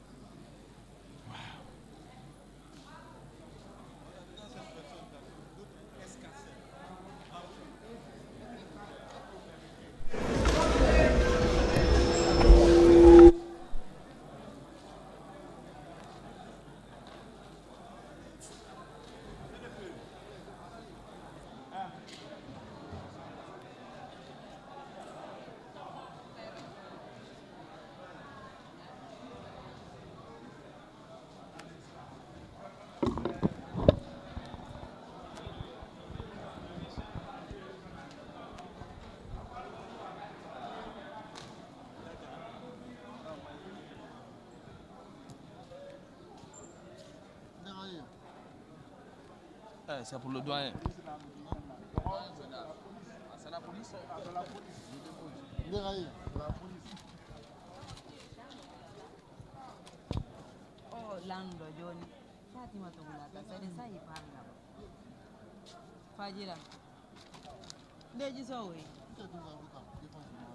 C'est pour le doyen. C'est la police. Oh, Lando Johnny. Fatima Togulata, c'est ça il parle là. Fajira. Deji Sowe.